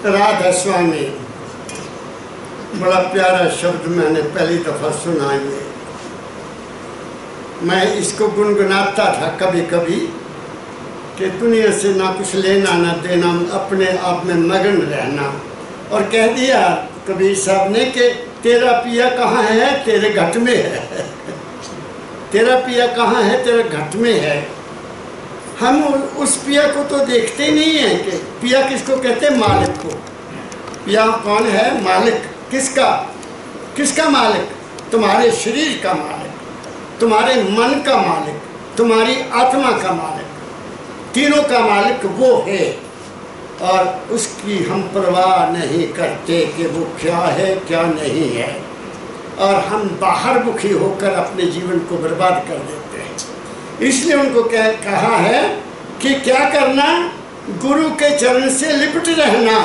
राधा स्वामी, बड़ा प्यारा शब्द मैंने पहली दफ़ा सुना ये। मैं इसको गुनगुनाता था कभी कभी कि दुनिया से ना कुछ लेना ना देना, अपने आप में मगन रहना। और कह दिया कबीर साहब ने कि तेरा पिया कहाँ है, तेरे घट में है। तेरा पिया कहाँ है, तेरे घट में है। हम उस पिया को तो देखते नहीं हैं कि पिया किसको कहते हैं, मालिक को। पिया कौन है, मालिक। किसका, किसका मालिक? तुम्हारे शरीर का मालिक, तुम्हारे मन का मालिक, तुम्हारी आत्मा का मालिक, तीनों का मालिक वो है। और उसकी हम परवाह नहीं करते कि वो क्या है क्या नहीं है, और हम बाहर मुखी होकर अपने जीवन को बर्बाद कर देते हैं। इसलिए उनको कहा है कि क्या करना, गुरु के चरण से लिपट रहना।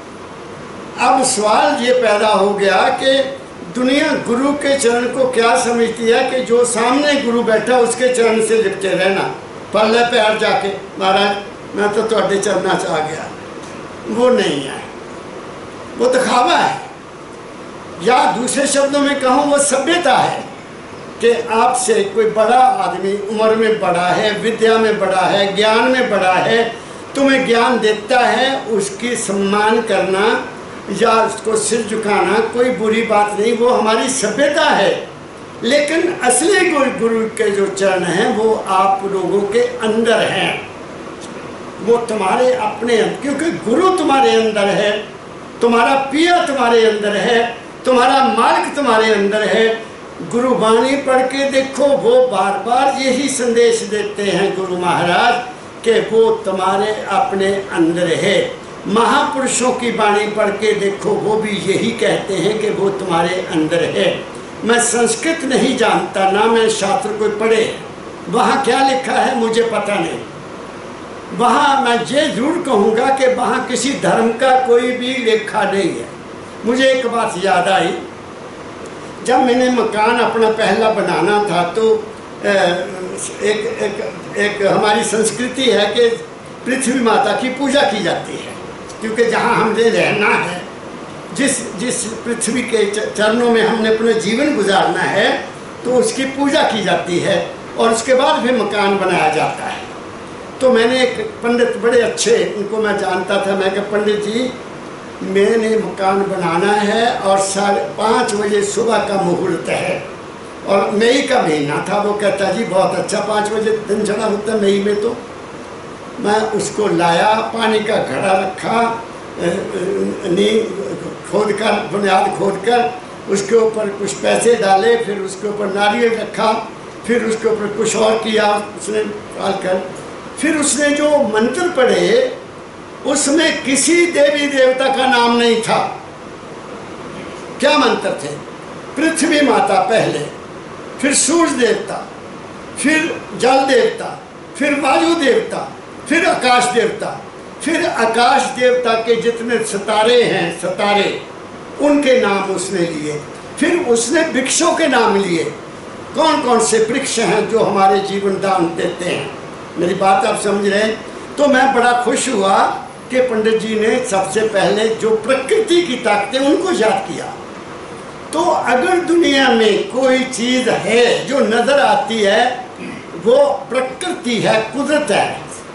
अब सवाल ये पैदा हो गया कि दुनिया गुरु के चरण को क्या समझती है कि जो सामने गुरु बैठा उसके चरण से लिपटे रहना, पल्ले पैर जाके महाराज मैं तो ਤੁਹਾਡੇ चरणा च आ गया। वो नहीं है, वो दिखावा है। या दूसरे शब्दों में कहूँ वो सभ्यता है कि आपसे कोई बड़ा आदमी उम्र में बड़ा है, विद्या में बड़ा है, ज्ञान में बड़ा है, तुम्हें ज्ञान देता है, उसकी सम्मान करना या उसको सिर झुकाना कोई बुरी बात नहीं, वो हमारी सभ्यता है। लेकिन असली गुरु के जो चरण हैं वो आप लोगों के अंदर हैं, वो तुम्हारे अपने, क्योंकि गुरु तुम्हारे अंदर है, तुम्हारा पिया तुम्हारे अंदर है, तुम्हारा मालिक तुम्हारे अंदर है। गुरु वाणी पढ़ के देखो, वो बार बार यही संदेश देते हैं गुरु महाराज कि वो तुम्हारे अपने अंदर है। महापुरुषों की वाणी पढ़ के देखो, वो भी यही कहते हैं कि वो तुम्हारे अंदर है। मैं संस्कृत नहीं जानता, ना मैं शास्त्र कोई पढ़े, वहाँ क्या लिखा है मुझे पता नहीं। वहाँ मैं ये जरूर कहूँगा कि वहाँ किसी धर्म का कोई भी लेखा नहीं है। मुझे एक बात याद आई, जब मैंने मकान अपना पहला बनाना था तो एक हमारी संस्कृति है कि पृथ्वी माता की पूजा की जाती है, क्योंकि जहाँ हमने रहना है, जिस पृथ्वी के चरणों में हमने अपना जीवन गुजारना है, तो उसकी पूजा की जाती है और उसके बाद फिर मकान बनाया जाता है। तो मैंने एक पंडित बड़े अच्छे, उनको मैं जानता था, मैं कहा पंडित जी मैंने मकान बनाना है और 5:30 बजे सुबह का मुहूर्त है, और मई का महीना था। वो कहता जी बहुत अच्छा, 5 बजे दिन चढ़ा होता मई में। तो मैं उसको लाया, पानी का घड़ा रखा, खोद कर, बुनियाद खोद कर उसके ऊपर कुछ पैसे डाले, फिर उसके ऊपर नारियल रखा, फिर उसके ऊपर कुछ और किया उसने डाल कर। फिर उसने जो मंत्र पढ़े उसमें किसी देवी देवता का नाम नहीं था। क्या मंत्र थे? पृथ्वी माता पहले, फिर सूर्य देवता, फिर जल देवता, फिर वायु देवता, फिर आकाश देवता, फिर आकाश देवता के जितने सितारे हैं, सितारे उनके नाम उसने लिए। फिर उसने वृक्षों के नाम लिए, कौन कौन से वृक्ष हैं जो हमारे जीवन दान देते हैं। मेरी बात आप समझ रहे हैं? तो मैं बड़ा खुश हुआ कि पंडित जी ने सबसे पहले जो प्रकृति की ताकतें उनको याद किया। तो अगर दुनिया में कोई चीज़ है जो नज़र आती है वो प्रकृति है, कुदरत है।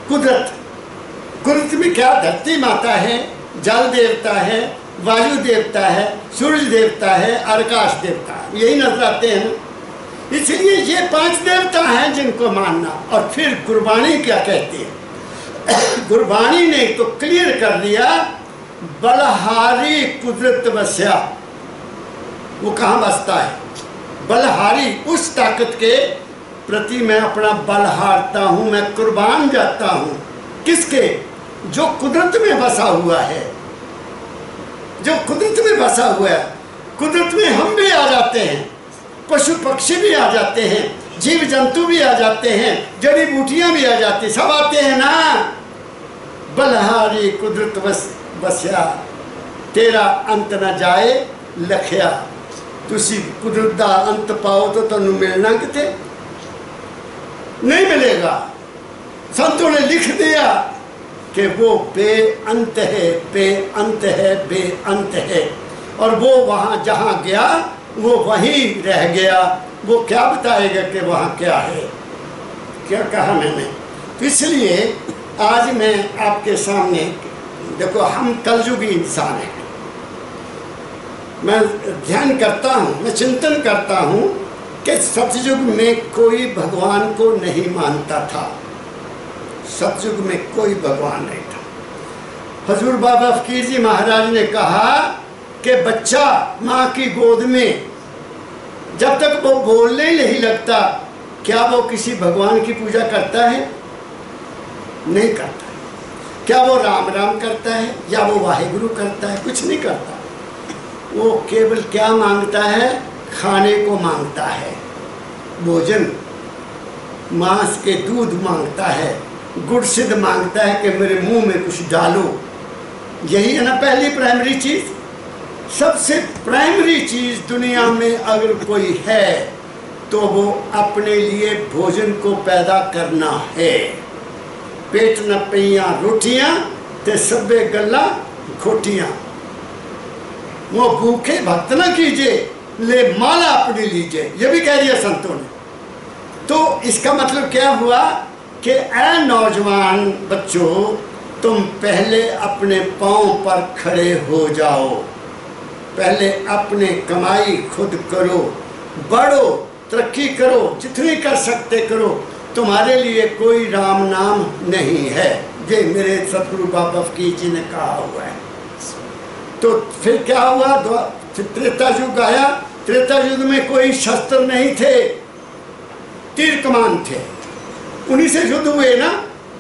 कुदरत में क्या, धरती माता है, जल देवता है, वायु देवता है, सूर्य देवता है, आकाश देवता है, यही नजर आते हैं। इसलिए ये 5 देवता हैं जिनको मानना। और फिर गुरबाणी क्या कहती है? गुरबाणी ने तो क्लियर कर दिया, बलहारी कुदरत बस्या। वो कहाँ बसता है? बलहारी, उस ताकत के प्रति मैं अपना बल हारता हूँ, मैं कुर्बान जाता हूँ। किसके? जो कुदरत में बसा हुआ है, जो कुदरत में बसा हुआ है। कुदरत में हम भी आ जाते हैं, पशु पक्षी भी आ जाते हैं, जीव जंतु भी आ जाते हैं, जड़ी बूटियां भी आ जाती, सब आते हैं ना। बलहारी कुदरत बस्या, तेरा अंत न जाए लखिया। तुसी कुदरत दा अंत पाओ तो तुहानू मिलना किते नहीं मिलेगा। संतों ने लिख दिया कि वो बेअंत है, बेअंत है, बेअंत है। और वो वहाँ जहाँ गया वो वहीं रह गया, वो क्या बताएगा कि वहाँ क्या है। क्या कहा मैंने? तो इसलिए आज मैं आपके सामने, देखो हम कलयुगी इंसान हैं, मैं ध्यान करता हूँ, मैं चिंतन करता हूँ कि सतयुग में कोई भगवान को नहीं मानता था। सतयुग में कोई भगवान नहीं था। हजूर बाबा फकीर जी महाराज ने कहा कि बच्चा माँ की गोद में जब तक वो बोलने नहीं लगता, क्या वो किसी भगवान की पूजा करता है? नहीं करता। क्या वो राम राम करता है या वो वाहिगुरु करता है? कुछ नहीं करता। वो केवल क्या मांगता है? खाने को मांगता है, भोजन, मांस के दूध मांगता है, गुड़ सिद्ध मांगता है कि मेरे मुंह में कुछ डालो। यही है ना पहली प्राइमरी चीज। सबसे प्राइमरी चीज दुनिया में अगर कोई है तो वो अपने लिए भोजन को पैदा करना है। पेट न पईयां रोटियां ते सब्बे गल्ला खोटियां। वो भूखे भक्त न कीजिए, ले माला अपनी लीजिए, ये भी कह दिया संतों ने। तो इसका मतलब क्या हुआ कि ऐ नौजवान बच्चों, तुम पहले अपने पांव पर खड़े हो जाओ, पहले अपने कमाई खुद करो, बढ़ो, तरक्की करो, जितनी कर सकते करो। तुम्हारे लिए कोई राम नाम नहीं है, ये मेरे सतगुरु बाबा फकीर जी ने कहा हुआ है। तो फिर क्या हुआ? त्रेता युग आया। त्रेता युग में कोई शस्त्र नहीं थे, तीर कमान थे, उन्हीं से युद्ध हुए ना,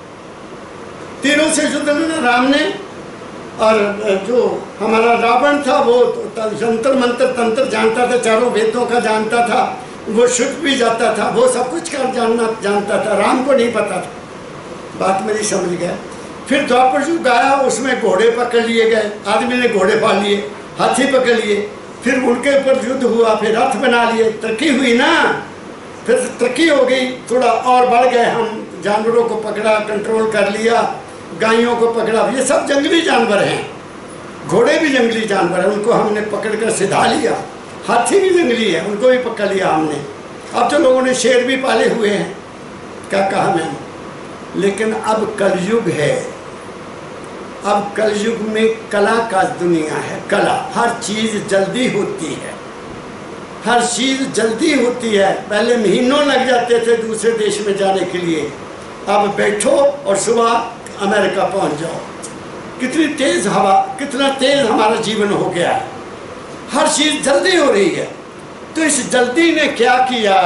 तीरों से युद्ध हुए राम ने। और जो हमारा रावण था वो जंतर मंत्र तंत्र जानता था, चारों वेदों का जानता था, वो शुद्ध भी जाता था, वो सब कुछ कर जानता था। राम को नहीं पता था। बात मेरी समझ गया। फिर द्वापर युग आया, उसमें घोड़े पकड़ लिए गए, आदमी ने घोड़े पाल लिए, हाथी पकड़ लिए, फिर उनके ऊपर युद्ध हुआ, फिर रथ बना लिए, तरक्की हुई ना, फिर तरक्की हो गई, थोड़ा और बढ़ गए हम, जानवरों को पकड़ा, कंट्रोल कर लिया, गायों को पकड़ा। ये सब जंगली जानवर हैं, घोड़े भी जंगली जानवर हैं, उनको हमने पकड़ कर सिधा लिया। हाथी भी जंगली है, उनको भी पकड़ लिया हमने। अब तो लोगों ने शेर भी पाले हुए हैं। क्या कहा मैंने? लेकिन अब कलयुग है। अब कलयुग में कला का दुनिया है। कला, हर चीज़ जल्दी होती है, हर चीज़ जल्दी होती है। पहले महीनों लग जाते थे दूसरे देश में जाने के लिए, अब बैठो और सुबह अमेरिका पहुंच जाओ। कितनी तेज़ हवा, कितना तेज़ हमारा जीवन हो गया है, हर चीज़ जल्दी हो रही है। तो इस जल्दी ने क्या किया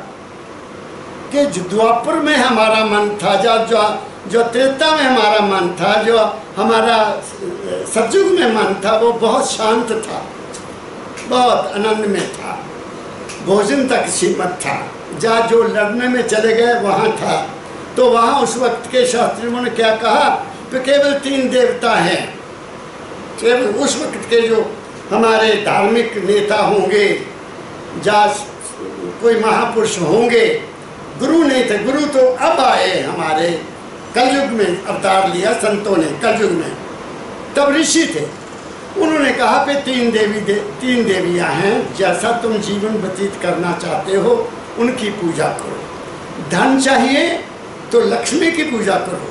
कि जो द्वापर में हमारा मन था, जो त्रेता में हमारा मन था, जो हमारा सतयुग में मन था, वो बहुत शांत था, बहुत आनंद में था, भोजन तक सीमित था। जहाँ जो लड़ने में चले गए वहाँ था। तो वहाँ उस वक्त के शास्त्रियों ने क्या कहा कि केवल 3 देवता हैं। केवल उस वक्त के जो हमारे धार्मिक नेता होंगे, जहाँ कोई महापुरुष होंगे, गुरु नहीं थे। गुरु तो अब आए, हमारे कलयुग में अवतार लिया संतों ने कलयुग में, तब ऋषि थे। उन्होंने कहा कि 3 देवियाँ हैं, जैसा तुम जीवन व्यतीत करना चाहते हो उनकी पूजा करो। धन चाहिए तो लक्ष्मी की पूजा करो,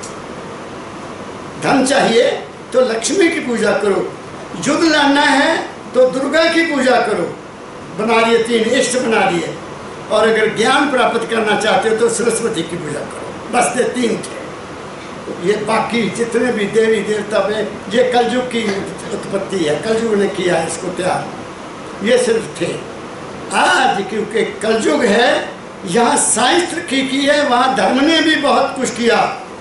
धन चाहिए तो लक्ष्मी की पूजा करो। युद्ध लड़ना है तो दुर्गा की पूजा करो, बना लिए 3 इष्ट बना लिए। और अगर ज्ञान प्राप्त करना चाहते हो तो सरस्वती की पूजा करो। बस ये 3 थे। ये बाकी जितने भी देवी देवता पे, ये कलयुग की उत्पत्ति है, कलयुग ने किया है इसको तैयार, ये सिर्फ थे। आज क्योंकि कलयुग है, यहाँ साइंस तरक्की की है, वहाँ धर्म ने भी बहुत कुछ किया।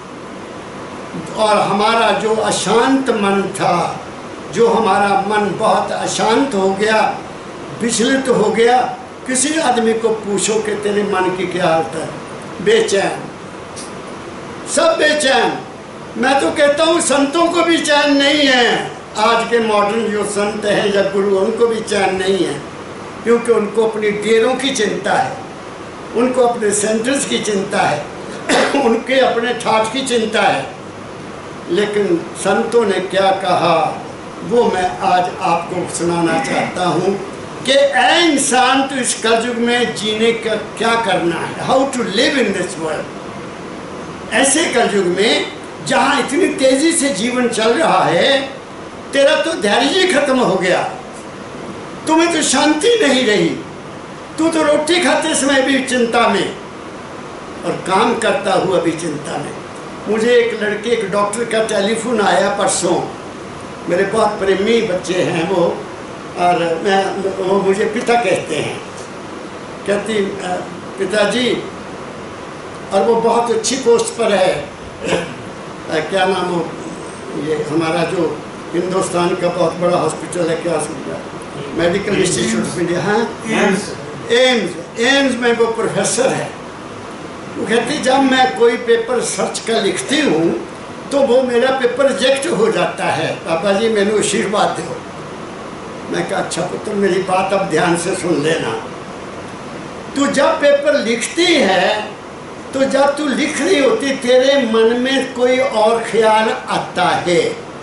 और हमारा जो अशांत मन था, जो हमारा मन बहुत अशांत हो गया, विचलित हो गया। किसी आदमी को पूछो कि तेरे मन की क्या हालत है, बेचैन, सब बेचैन। मैं तो कहता हूँ संतों को भी चैन नहीं है। आज के मॉडर्न जो संत हैं या गुरु, उनको भी चैन नहीं है, क्योंकि उनको अपनी डेरों की चिंता है, उनको अपने सेंटर्स की चिंता है, उनके अपने ठाठ की चिंता है। लेकिन संतों ने क्या कहा वो मैं आज आपको सुनाना चाहता हूँ कि ऐ इंसान, तो इस कलयुग में जीने का क्या करना है, how to live in this world. ऐसे कलयुग में जहाँ इतनी तेजी से जीवन चल रहा है, तेरा तो धैर्य ही खत्म हो गया, तुम्हें तो शांति नहीं रही, तू तो रोटी खाते समय भी चिंता में और काम करता हुआ भी चिंता में। मुझे एक लड़के, एक डॉक्टर का टेलीफोन आया परसों, मेरे बहुत प्रेमी बच्चे हैं वो, और वो मुझे पिता कहते हैं। कहती पिताजी, और वो बहुत अच्छी पोस्ट पर है, क्या नाम हो, ये हमारा जो हिंदुस्तान का बहुत बड़ा हॉस्पिटल है, क्या मेडिकल इंस्टीट्यूट ऑफ इंडिया, हाँ एम्स में वो प्रोफेसर है। वो कहती जब मैं कोई पेपर सर्च कर लिखती हूँ तो वो मेरा पेपर रिजेक्ट हो जाता है, पापा जी मैंने आशीर्वाद दो। मैं कहा अच्छा पुत्र, मेरी बात अब ध्यान से सुन लेना। तू जब पेपर लिखती है तो जब तू लिख रही होती तेरे मन में कोई और ख्याल आता है।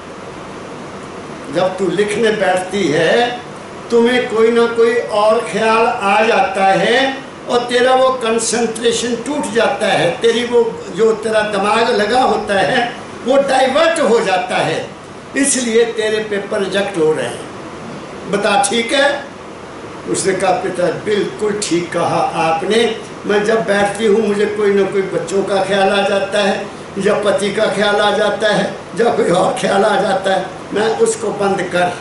जब तू लिखने बैठती है तुम्हें कोई ना कोई और ख्याल आ जाता है और तेरा वो कंसंट्रेशन टूट जाता है, तेरी वो जो तेरा दिमाग लगा होता है वो डाइवर्ट हो जाता है, इसलिए तेरे पेपर रिजेक्ट हो रहे हैं। बता ठीक है? उसने कहा पिता बिल्कुल ठीक कहा आपने, मैं जब बैठती हूँ मुझे कोई ना कोई बच्चों का ख्याल आ जाता है, या पति का ख्याल आ जाता है, या कोई और ख्याल आ जाता है, मैं उसको बंद कर,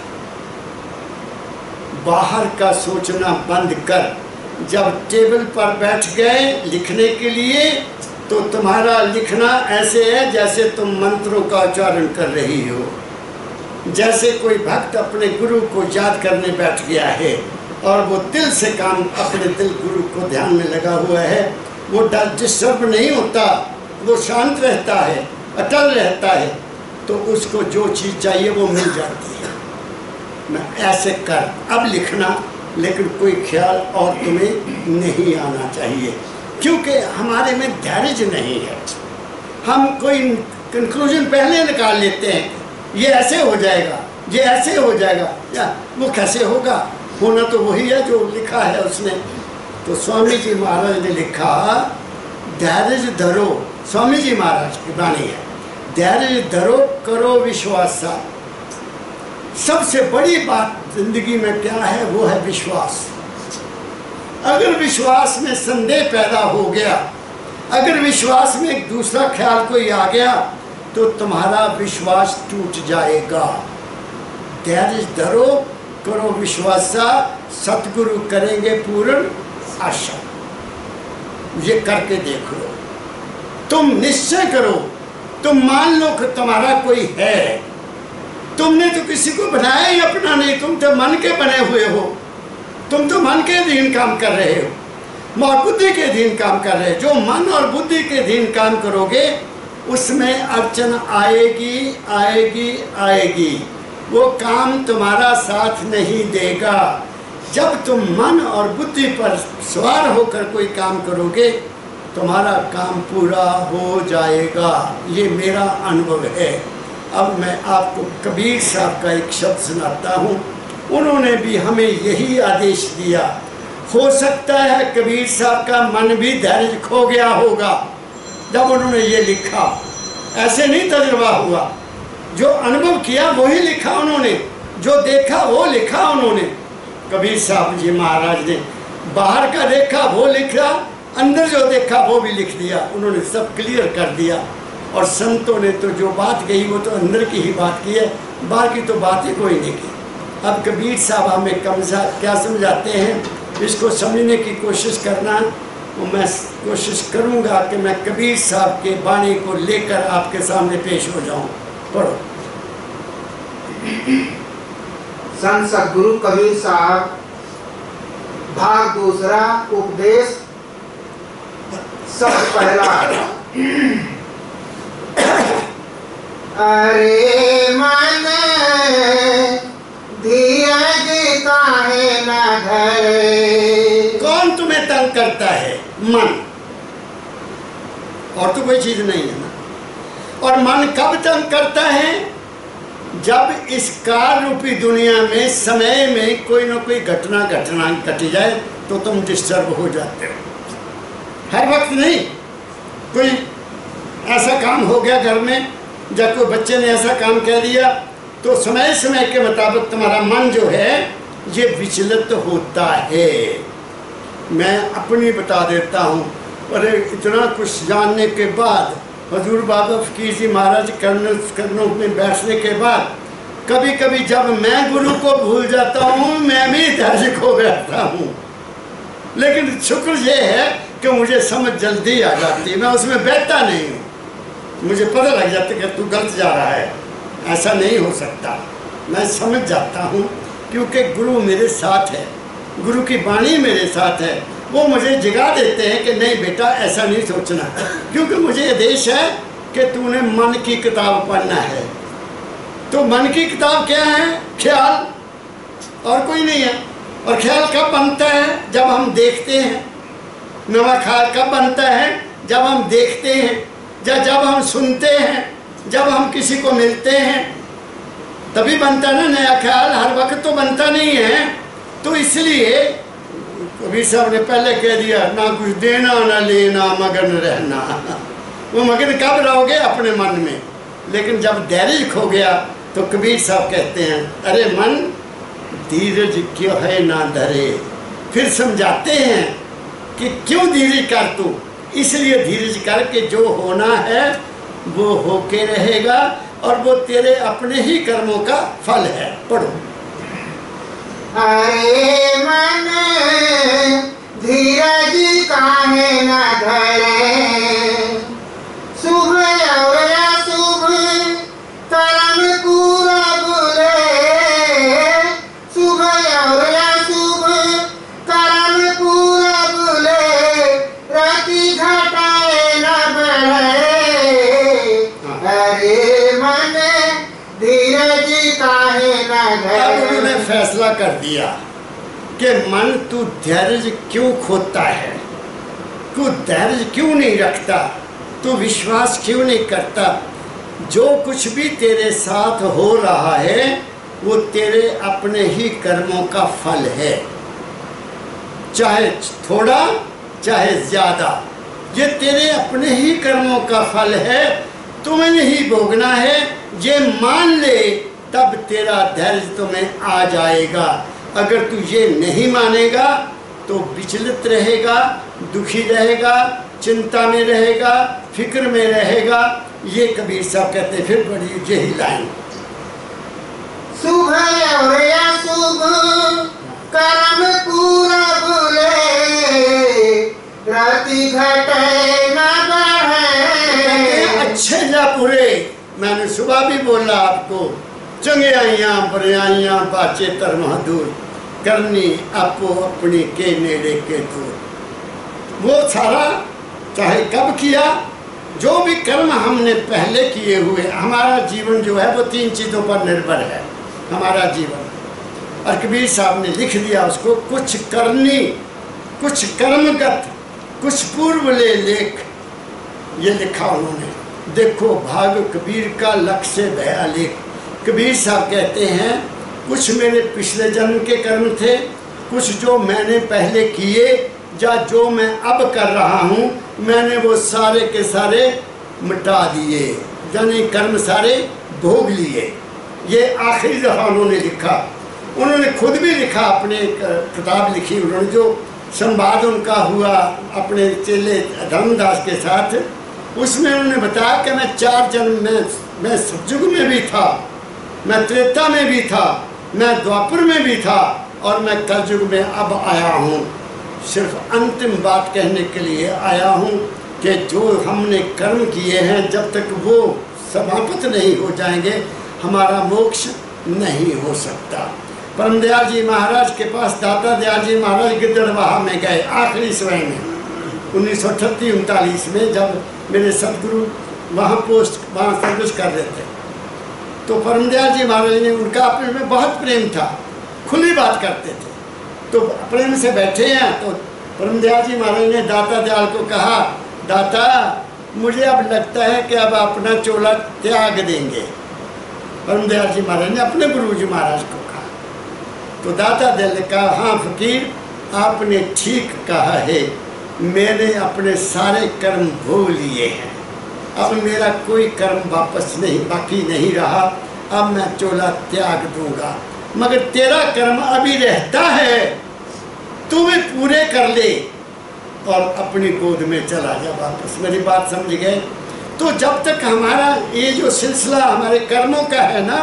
बाहर का सोचना बंद कर। जब टेबल पर बैठ गए लिखने के लिए तो तुम्हारा लिखना ऐसे है जैसे तुम मंत्रों का उच्चारण कर रही हो, जैसे कोई भक्त अपने गुरु को याद करने बैठ गया है और वो दिल से काम, अपने दिल गुरु को ध्यान में लगा हुआ है, वो डिस्टर्ब नहीं होता, वो शांत रहता है, अटल रहता है, तो उसको जो चीज़ चाहिए वो मिल जाती है। मैं ऐसे कर अब लिखना, लेकिन कोई ख्याल और तुम्हें नहीं आना चाहिए, क्योंकि हमारे में धैर्य नहीं है। हम कोई कंक्लूजन पहले निकाल लेते हैं, ये ऐसे हो जाएगा, ये ऐसे हो जाएगा, या वो कैसे होगा, होना तो वही है जो लिखा है उसने। तो स्वामी जी महाराज ने लिखा धैर्य धरो, स्वामी जी महाराज की वाणी है, धैर्य धरो करो विश्वास। सबसे बड़ी बात जिंदगी में क्या है, वो है विश्वास। अगर विश्वास में संदेह पैदा हो गया, अगर विश्वास में एक दूसरा ख्याल कोई आ गया तो तुम्हारा विश्वास टूट जाएगा। धैर्य धरो करो विश्वास, सतगुरु करेंगे पूर्ण आशा। ये करके देख लो, तुम निश्चय करो, तुम मान लो कि तुम्हारा कोई है, तुमने तो किसी को बनाया ही अपना नहीं, तुम तो मन के बने हुए हो, तुम तो मन के अधीन काम कर रहे हो, और बुद्धि के अधीन काम कर रहे हो। जो मन और बुद्धि के अधीन काम करोगे उसमें अड़चन आएगी आएगी आएगी, वो काम तुम्हारा साथ नहीं देगा। जब तुम मन और बुद्धि पर सवार होकर कोई काम करोगे तुम्हारा काम पूरा हो जाएगा, ये मेरा अनुभव है। अब मैं आपको कबीर साहब का एक शब्द सुनाता हूँ, उन्होंने भी हमें यही आदेश दिया। हो सकता है कबीर साहब का मन भी धैर्य खो गया होगा जब उन्होंने ये लिखा, ऐसे नहीं तजुर्बा हुआ, जो अनुभव किया वही लिखा उन्होंने, जो देखा वो लिखा उन्होंने। कबीर साहब जी महाराज ने बाहर का देखा वो लिखा, अंदर जो देखा वो भी लिख दिया, उन्होंने सब क्लियर कर दिया। और संतों ने तो जो बात कही वो तो अंदर की ही बात की है, बाहर की तो बात ही कोई नहीं की। अब कबीर साहब हमें क्या समझाते हैं, इसको समझने की कोशिश करना, और मैं कोशिश करूंगा कि मैं कबीर साहब के बाणी को लेकर आपके सामने पेश हो जाऊं। पढ़ो। संत सद्गुरु कबीर साहब, भाग दूसरा, उपदेश। सब पहला। अरे मन धीरज काहे न धरे। कौन तुम्हें तंग करता है? मन, और तो कोई चीज नहीं है ना। और मन कब तंग करता है? जब इस काल रूपी दुनिया में समय में कोई ना कोई घटना घट जाए तो तुम डिस्टर्ब हो जाते हो। हर वक्त नहीं, कोई ऐसा काम हो गया घर में, जब कोई बच्चे ने ऐसा काम कह दिया तो समय समय के मुताबिक तुम्हारा मन जो है ये विचलित होता है। मैं अपनी बता देता हूँ, और इतना कुछ जानने के बाद हजूर बाबा फकीर जी महाराज करनों में बैठने के बाद कभी कभी जब मैं गुरु को भूल जाता हूँ मैं भी धैर्य खो बैठता हूँ। लेकिन शुक्र ये है कि मुझे समझ जल्दी आ जाती है, मैं उसमें बैठता नहीं हूँ। मुझे पता लग जाता है कि तू गलत जा रहा है, ऐसा नहीं हो सकता। मैं समझ जाता हूँ क्योंकि गुरु मेरे साथ है, गुरु की वाणी मेरे साथ है। वो मुझे जगा देते हैं कि नहीं बेटा ऐसा नहीं सोचना, क्योंकि मुझे आदेश है कि तूने मन की किताब पढ़ना है। तो मन की किताब क्या है? ख्याल, और कोई नहीं है। और ख्याल कब बनता है? जब हम देखते हैं। नवा ख्याल कब बनता है? जब हम देखते हैं, जब हम सुनते हैं, जब हम किसी को मिलते हैं, तभी बनता ना नया ख्याल। हर वक्त तो बनता नहीं है। तो इसलिए कबीर साहब ने पहले कह दिया, ना कुछ देना ना लेना, मगन रहना। वो मगन कब रहोगे? अपने मन में। लेकिन जब धैर्य खो गया तो कबीर साहब कहते हैं, अरे मन धीरज क्यों है ना धरे। फिर समझाते हैं कि क्यों धीरज कर तू? इसलिए धीरज कर के जो होना है वो होके रहेगा, और वो तेरे अपने ही कर्मों का फल है। पढ़ो। अरे मन धीरज काहे न धरे, शुभ और अशुभ कर्म पूरा बुरे, शुभ और अशुभ कर्म पूरा बुरे, रति घटाए न बढ़े। अरे मन धीरज काहे न धरे। उन्होंने फैसला कर दिया कि मन तू धैर्य क्यों खोता है, तू धैर्य क्यों नहीं रखता, तू विश्वास क्यों नहीं करता। जो कुछ भी तेरे साथ हो रहा है वो तेरे अपने ही कर्मों का फल है, चाहे थोड़ा चाहे ज्यादा, ये तेरे अपने ही कर्मों का फल है। तुम्हें ही भोगना है, ये मान ले, तब तेरा धैर्य तुम्हें आ जाएगा। अगर तू ये नहीं मानेगा तो विचलित रहेगा, दुखी रहेगा, चिंता में रहेगा, फिक्र में रहेगा। ये कबीर साहब कहते हैं, फिर बड़ी यही लाइन, शुभ और अशुभ कर्म पूरा बुरे, रति घटे न बढ़े। अच्छे या बुरे, मैंने सुबह भी बोला आपको, चंगियाइयां बुराइयां बाचे तरह दूर, करनी आपो अपनी के नेड़े के दूर। वो सारा चाहे कब किया, जो भी कर्म हमने पहले किए हुए, हमारा जीवन जो है वो 3 चीज़ों पर निर्भर है हमारा जीवन। और कबीर साहब ने लिख दिया उसको, कुछ करनी कुछ कर्मगत कुछ पूर्व ले लेख। ये लिखा उन्होंने, देखो भाग कबीर का लक्ष्य भया लेख। कबीर साहब कहते हैं, कुछ मेरे पिछले जन्म के कर्म थे, कुछ जो मैंने पहले किए या जो मैं अब कर रहा हूँ, मैंने वो सारे के सारे मिटा दिए, यानी कर्म सारे भोग लिए। ये आखिरी दफ़ा उन्होंने लिखा। उन्होंने खुद भी लिखा, अपने किताब लिखी उन्होंने, जो संवाद उनका हुआ अपने चेले धर्मदास के साथ। उसमें उन्होंने बताया कि मैं 4 जन्म में, मैं सतयुग में भी था, मैं त्रेता में भी था, मैं द्वापर में भी था, और मैं कलयुग में अब आया हूँ। सिर्फ अंतिम बात कहने के लिए आया हूँ कि जो हमने कर्म किए हैं, जब तक वो समाप्त नहीं हो जाएंगे हमारा मोक्ष नहीं हो सकता। परमदयाल जी महाराज के पास दाता दयाल जी महाराज गिद्धड़वाहा में गए आखिरी समय में 1938-39 में, जब मेरे सदगुरु वहाँ सर्विस कर रहे थे। तो परमदयाल जी महाराज ने, उनका अपने में बहुत प्रेम था, खुली बात करते थे। तो प्रेम से बैठे हैं तो परमदयाल जी महाराज ने दाता दयाल को कहा, दाता मुझे अब लगता है कि अब अपना चोला त्याग देंगे। परमदयाल जी महाराज ने अपने गुरु जी महाराज को कहा। तो दाता दिल ने कहा, हाँ फकीर आपने ठीक कहा है, मैंने अपने सारे कर्म भोग लिए हैं, अब मेरा कोई कर्म वापस नहीं बाकी नहीं रहा, अब मैं चोला त्याग दूंगा, मगर तेरा कर्म अभी रहता है, तू भी पूरे कर ले और अपनी गोद में चला जा वापस। मेरी बात समझ गए? तो जब तक हमारा ये जो सिलसिला हमारे कर्मों का है ना,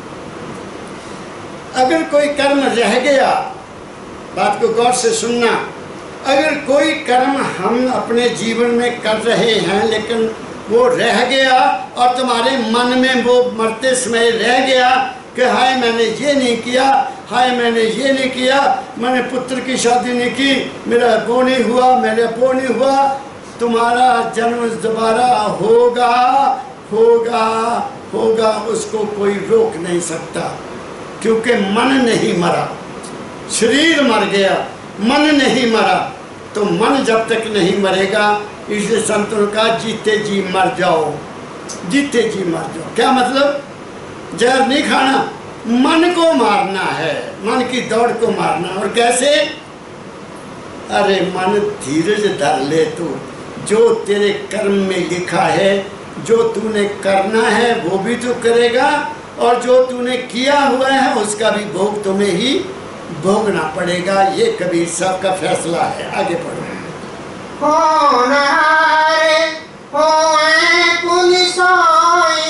अगर कोई कर्म रह गया, बात को गौर से सुनना, अगर कोई कर्म हम अपने जीवन में कर रहे हैं लेकिन वो रह गया और तुम्हारे मन में वो मरते समय रह गया कि हाय मैंने ये नहीं किया, हाय मैंने ये नहीं किया, मैंने पुत्र की शादी नहीं की, मेरा वो नहीं हुआ, मेरा वो नहीं हुआ, तुम्हारा जन्म दोबारा होगा होगा होगा, उसको कोई रोक नहीं सकता, क्योंकि मन नहीं मरा, शरीर मर गया, मन नहीं मरा। तो मन जब तक नहीं मरेगा, इसलिए संतों का जीते जी मर जाओ, जीते जी मर जाओ। क्या मतलब? जहर नहीं खाना, मन को मारना है, मन की दौड़ को मारना। और कैसे? अरे मन धीरज धर ले, तू जो तेरे कर्म में लिखा है, जो तूने करना है वो भी तू करेगा, और जो तूने किया हुआ है उसका भी भोग तुम्हें ही भोगना पड़ेगा। ये कबीर साहब का फैसला है। आगे पढ़ो। होनहारे होए पुलिसोई,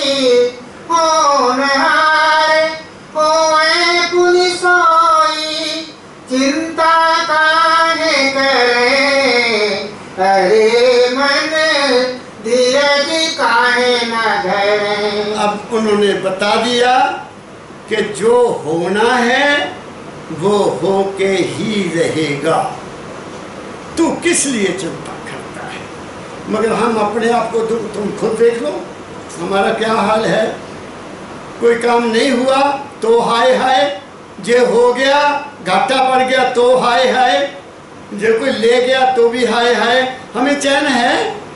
होनहारे होए पुलिसोई, चिंता काहे करे, अरे मन धीरज काहे न धरे। अब उन्होंने बता दिया कि जो होना है वो होके ही रहेगा, तू किस लिए चिंता करता है? मगर हम अपने आप को तुम खुद देख लो, हमारा क्या हाल है। कोई काम नहीं हुआ तो हाय हाय, जे हो गया घाटा पड़ गया तो हाय हाय, जे कोई ले गया तो भी हाय हाय। हमें चैन है?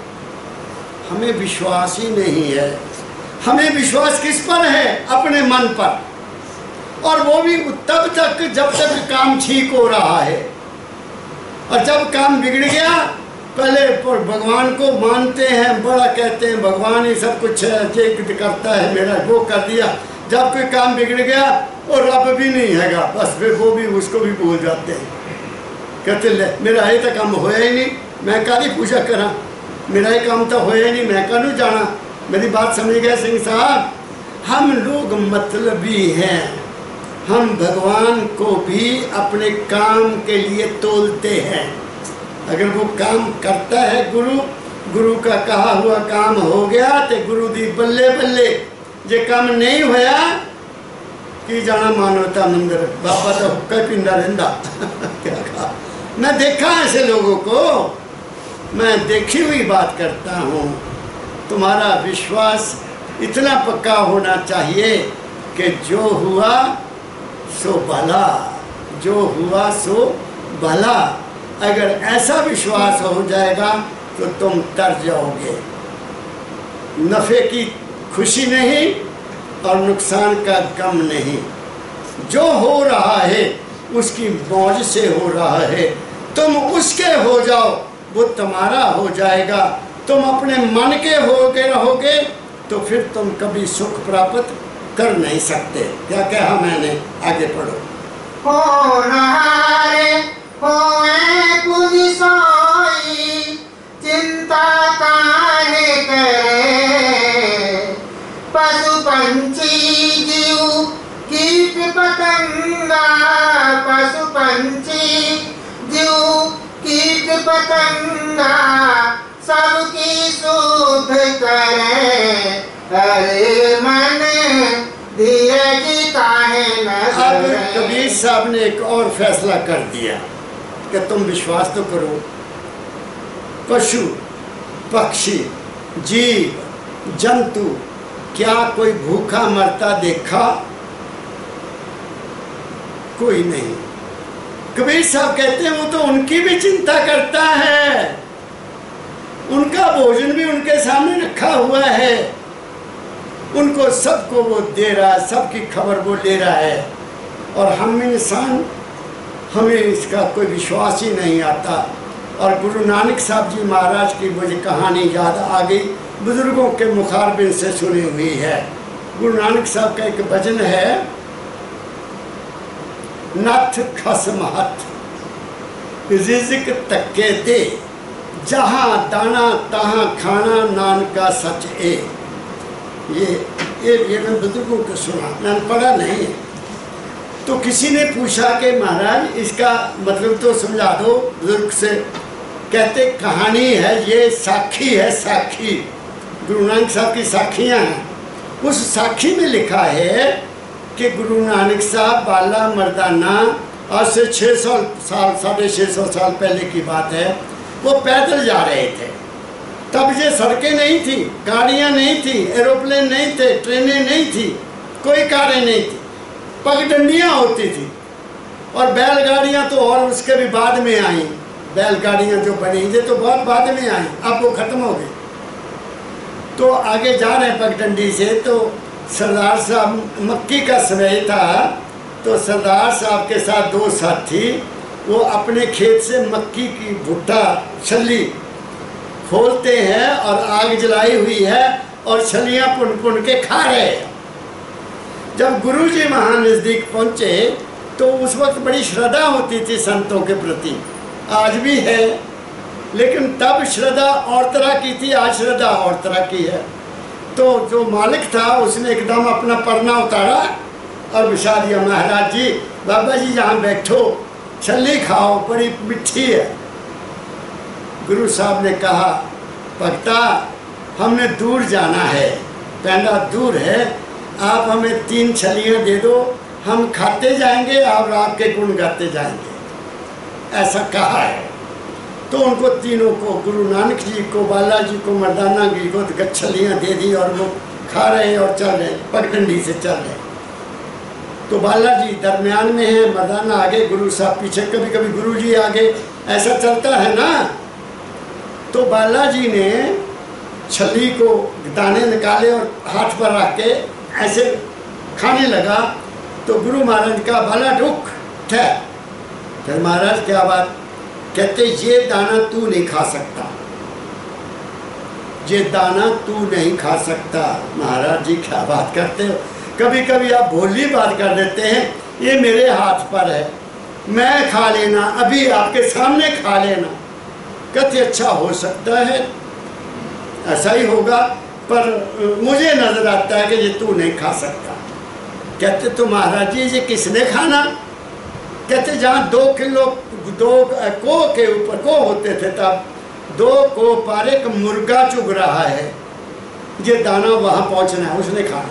हमें विश्वास ही नहीं है। हमें विश्वास किस पर है? अपने मन पर, और वो भी तब तक जब तक काम ठीक हो रहा है, और जब काम बिगड़ गया, पहले भगवान को मानते हैं, बड़ा कहते हैं भगवान ही सब कुछ है, ये करता है, मेरा वो कर दिया। जब कोई काम बिगड़ गया और रब भी नहीं हैगा, बस फिर वो भी उसको भी भूल जाते हैं, कहते ले मेरा अभी तक काम होया ही नहीं, मैं काली पूजा करा, मेरा ही काम तो होया ही नहीं, मैं करूँ जाना। मेरी बात समझ गए सिंह साहब? हम लोग मतलबी हैं, हम भगवान को भी अपने काम के लिए तोलते हैं। अगर वो काम करता है गुरु का कहा हुआ काम हो गया तो गुरु दी बल्ले बल्ले, जे काम नहीं होया कि जाना मानवता मंदिर, बाबा तो हुक्का पींदा रहंदा। क्या कहा? मैं देखा ऐसे लोगों को, मैं देखी हुई बात करता हूँ। तुम्हारा विश्वास इतना पक्का होना चाहिए कि जो हुआ सो भला, जो हुआ सो भला। अगर ऐसा विश्वास हो जाएगा तो तुम तर जाओगे। नफ़े की खुशी नहीं और नुकसान का गम नहीं, जो हो रहा है उसकी मौज से हो रहा है, तुम उसके हो जाओ, वो तुम्हारा हो जाएगा। तुम अपने मन के होके रहोगे तो फिर तुम कभी सुख प्राप्त कर नहीं सकते। क्या कहा मैंने? आगे पढ़ो। होनहारे होए पुलिसोई, चिंता काहे करे, पशु पंछी जीव कीट पतंगा, पशु पंछी जीव कीट पतंगा, सबकी शुभ करे, अरे मन धीरज काहे न अब धरे। कबीर साहब ने एक और फैसला कर दिया कि तुम विश्वास तो करो, पशु पक्षी जीव जंतु क्या कोई भूखा मरता देखा? कोई नहीं। कबीर साहब कहते हैं वो तो उनकी भी चिंता करता है, उनका भोजन भी उनके सामने रखा हुआ है, उनको सबको वो दे रहा है, सबकी खबर वो ले रहा है। और हम इंसान, हमें इसका कोई विश्वास ही नहीं आता। और गुरु नानक साहब जी महाराज की मुझे कहानी याद आ गई, बुजुर्गों के मुखारबिन से सुनी हुई है। गुरु नानक साहब का एक भजन है, नथ खसम हथ रिज़्क़ तक्के दे, जहाँ दाना तहाँ खाना, नानका सच ए। ये मैं बुजुर्गों को सुना, मैंने पढ़ा नहीं है। तो किसी ने पूछा कि महाराज इसका मतलब तो समझा दो बुजुर्ग से। कहते कहानी है, ये साखी है, साखी गुरु नानक साहब की साखियाँ हैं। उस साखी में लिखा है कि गुरु नानक साहब बाला मर्दाना, आज से 600 साल 650 साल पहले की बात है, वो पैदल जा रहे थे। तब ये सड़कें नहीं थी, गाड़ियाँ नहीं थी, एरोप्लेन नहीं थे, ट्रेनें नहीं थी, कोई कारें नहीं थी, पगडंडियाँ होती थी। और बैलगाड़ियाँ तो और उसके भी बाद में आई, बैलगाड़ियाँ जो बनी ये तो बहुत बाद में आई, अब वो ख़त्म हो गई। तो आगे जा रहे हैं पगडंडी से, तो सरदार साहब, मक्की का समय था, तो सरदार साहब के साथ 2 साथी, वो अपने खेत से मक्की की भुट्टा छल्ली खोलते हैं और आग जलाई हुई है और छलियाँ पुन पुन के खा रहे हैं। जब गुरुजी वहाँ नज़दीक पहुँचे तो उस वक्त बड़ी श्रद्धा होती थी संतों के प्रति, आज भी है, लेकिन तब श्रद्धा और तरह की थी, आज श्रद्धा और तरह की है। तो जो मालिक था उसने एकदम अपना परना उतारा और बिछा दिया, महाराज जी, बाबा जी यहाँ बैठो, छल्ली खाओ, बड़ी मिठी है। गुरु साहब ने कहा, भक्ता हमने दूर जाना है, पैंडा दूर है, आप हमें 3 छलियाँ दे दो, हम खाते जाएंगे और आपके गुण गाते जाएंगे, ऐसा कहा है। तो उनको तीनों को, गुरु नानक जी को, बालाजी को, मर्दाना जी को छलियाँ दे दी और वो खा रहे हैं और चल रहे हैं, पगडंडी से चल रहे हैं। तो बालाजी दरमियान में है, मर्दाना आगे, गुरु साहब पीछे, कभी कभी गुरु जी आगे, ऐसा चलता है ना। तो बालाजी ने छली को दाने निकाले और हाथ पर रख के ऐसे खाने लगा। तो गुरु महाराज का बाला रुक ठहर। फिर महाराज क्या बात? कहते ये दाना तू नहीं खा सकता, ये दाना तू नहीं खा सकता। महाराज जी क्या बात करते हो, कभी कभी आप भोली बात कर देते हैं, ये मेरे हाथ पर है, मैं खा लेना, अभी आपके सामने खा लेना। कहते अच्छा हो सकता है, ऐसा ही होगा, पर मुझे नजर आता है कि ये तू नहीं खा सकता। कहते तो महाराज जी ये किसने खाना? कहते जहाँ 2 किलो 2 को के ऊपर को होते थे, तब 2 को पर एक मुर्गा चुग रहा है, ये दाना वहाँ पहुँचना है, उसने खाना।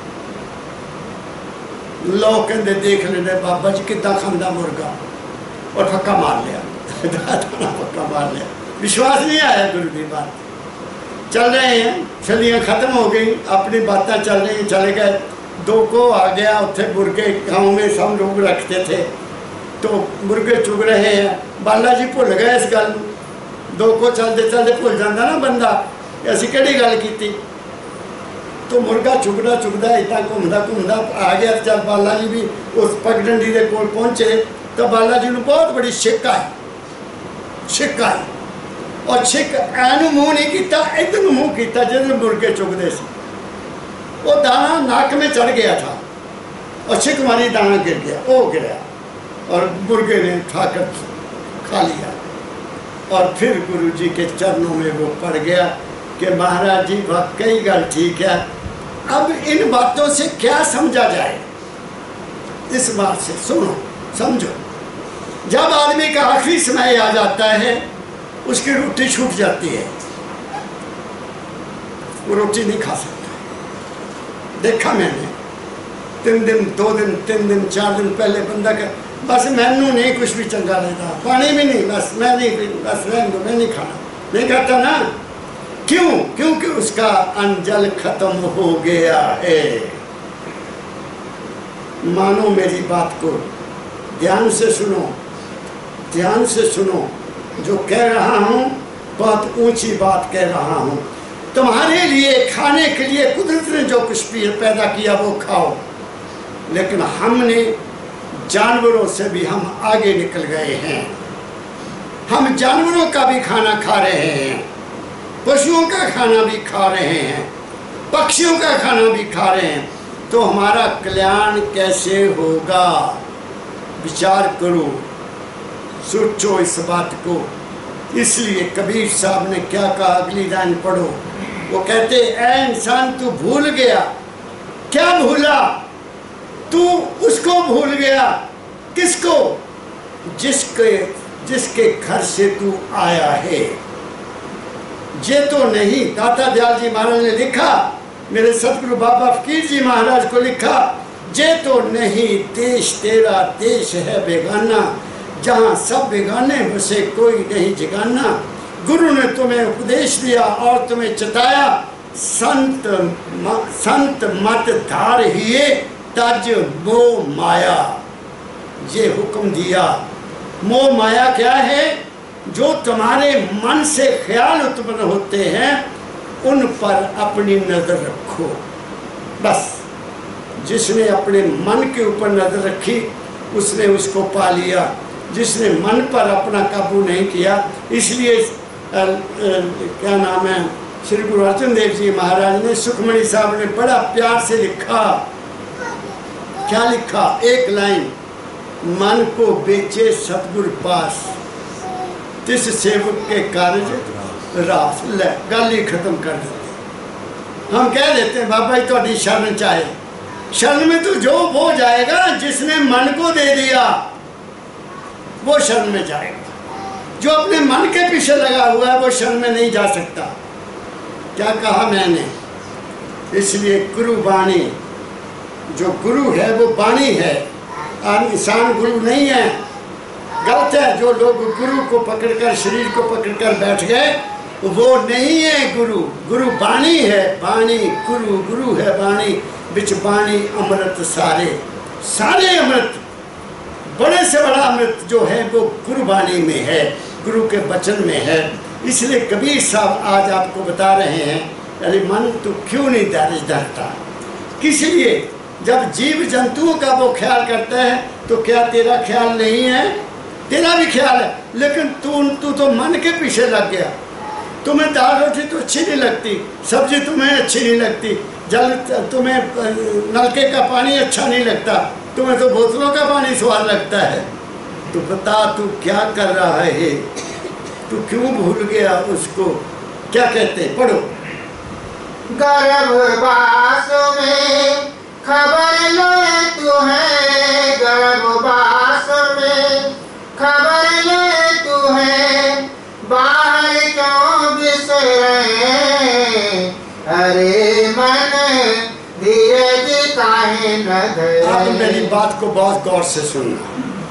लोग कहते देख लेने बाबा जी कितना खांदा मुर्गा, और फक्का मार लिया दाना पक्का मार लिया। विश्वास नहीं आया गुरु की बात। चल रहे हैं, छलियाँ खत्म हो गई, अपनी बातें चल रही, चले गए। 2 को आ गया, उत्थे मुर्गे गाँव में सब लोग रखते थे, तो मुर्गे चुग रहे हैं। बालाजी भुल गए इस गल। 2 को चलते चलते भुल जाता ना बंदा, ऐसी केड़ी गल की। तो मुर्गा चुगदा चुगदा इतना घूमता घूमता आ गया। जब बालाजी भी उस पगडंडी के कोल पहुँचे तो बालाजी ने बहुत बड़ी छिक आई, छिक आई, और छिक ऐनू मूँह नहीं किया, इधर मूँह किया जिधर मुर्गे चुगते थे। वो दाना नाक में चढ़ गया था और छिक मारी, दाना गिर गया, वो गिरा और मुर्गे ने उठाकर खा लिया। और फिर गुरु जी के चरणों में वो पड़ गया कि महाराज जी वाकई गल ठीक है। अब इन बातों से क्या समझा जाए? इस बात से सुनो, समझो, जब आदमी का आखिरी समय आ जाता है उसकी रोटी छूट जाती है, वो रोटी नहीं खा सकता। देखा मैंने 3 दिन 2 दिन 3 दिन 4 दिन पहले बंदा का बस मैनू नहीं कुछ भी चंगा लगता, पानी भी नहीं, बस मैं नहीं, बस रहने दो, मैं नहीं खाना, नहीं खाता ना। क्यों? क्योंकि उसका अंजल खत्म हो गया है। मानो मेरी बात को, ध्यान से सुनो, ध्यान से सुनो। जो कह रहा हूँ बहुत ऊंची बात कह रहा हूँ। तुम्हारे लिए खाने के लिए कुदरत ने जो कुछ भी पैदा किया वो खाओ, लेकिन हमने जानवरों से भी हम आगे निकल गए हैं। हम जानवरों का भी खाना खा रहे हैं, पशुओं का खाना भी खा रहे हैं, पक्षियों का खाना भी खा रहे हैं। तो हमारा कल्याण कैसे होगा? विचार करो, सोचो इस बात को। इसलिए कबीर साहब ने क्या कहा, अगली लाइन पढ़ो। वो कहते, ऐ इंसान तू भूल गया। क्या भूला? तू उसको भूल गया। किसको? जिसके घर से तू आया है। ये तो नहीं, दाता दयाल जी महाराज ने लिखा, मेरे सतगुरु बाबा फकीर जी महाराज को लिखा, ये तो नहीं देश तेरा देश है बेगाना, जहाँ सब बेगाने बसे कोई नहीं जगाना। गुरु ने तुम्हें उपदेश दिया और तुम्हें चताया, संत मत धार हिए तज मोह माया। ये हुक्म दिया। मोह माया क्या है? जो तुम्हारे मन से ख्याल उत्पन्न होते हैं उन पर अपनी नजर रखो। बस जिसने अपने मन के ऊपर नजर रखी उसने उसको पा लिया। जिसने मन पर अपना काबू नहीं किया, इसलिए क्या नाम है, श्री गुरु अर्जुन देव जी महाराज ने, सुखमणि साहब ने बड़ा प्यार से लिखा। क्या लिखा? एक लाइन, मन को बेचे सतगुर पास, तिस सेवक के कार्य रास। ले गल ही खत्म कर देते। हम कह देते हैं बाबा जी थोड़ी शरण चाहे। शरण में तो जो वो जाएगा जिसने मन को दे दिया, वो शरण में जाएगा। जो अपने मन के पीछे लगा हुआ है वो शरण में नहीं जा सकता। क्या कहा मैंने? इसलिए गुरु वाणी, जो गुरु है वो वाणी है, इंसान गुरु नहीं है। गलत है जो लोग गुरु को पकड़कर, शरीर को पकड़कर बैठ गए, वो नहीं है गुरु। गुरु वाणी है, वाणी गुरु, गुरु है वाणी। बिच वाणी अमृत सारे, सारे अमृत, बड़े से बड़ा अमृत जो है वो गुरु वाणी में है, गुरु के वचन में है। इसलिए कबीर साहब आज आपको बता रहे हैं, अरे मन तू क्यों नहीं धैर्य धरता? किस लिए? जब जीव जंतुओं का वो ख्याल करता है तो क्या तेरा ख्याल नहीं है? तेरा भी ख्याल है, लेकिन तू तो मन के पीछे लग गया। तुम्हें दाल रोटी तो अच्छी नहीं लगती, सब्जी तुम्हें अच्छी नहीं लगती, जल तुम्हें नलके का पानी अच्छा नहीं लगता, तुम्हें तो बोतलों का पानी स्वाद लगता है। तो बता तू क्या कर रहा है? तू क्यों भूल गया उसको? क्या कहते हैं, पढ़ो। गर्भवास में खबर ले तू है, गर्भवास में खबर ले तू है, बाहर क्यों बिसरे? अरे मन धीरज काहे न धरे? आप मेरी बात को बहुत गौर से सुनना।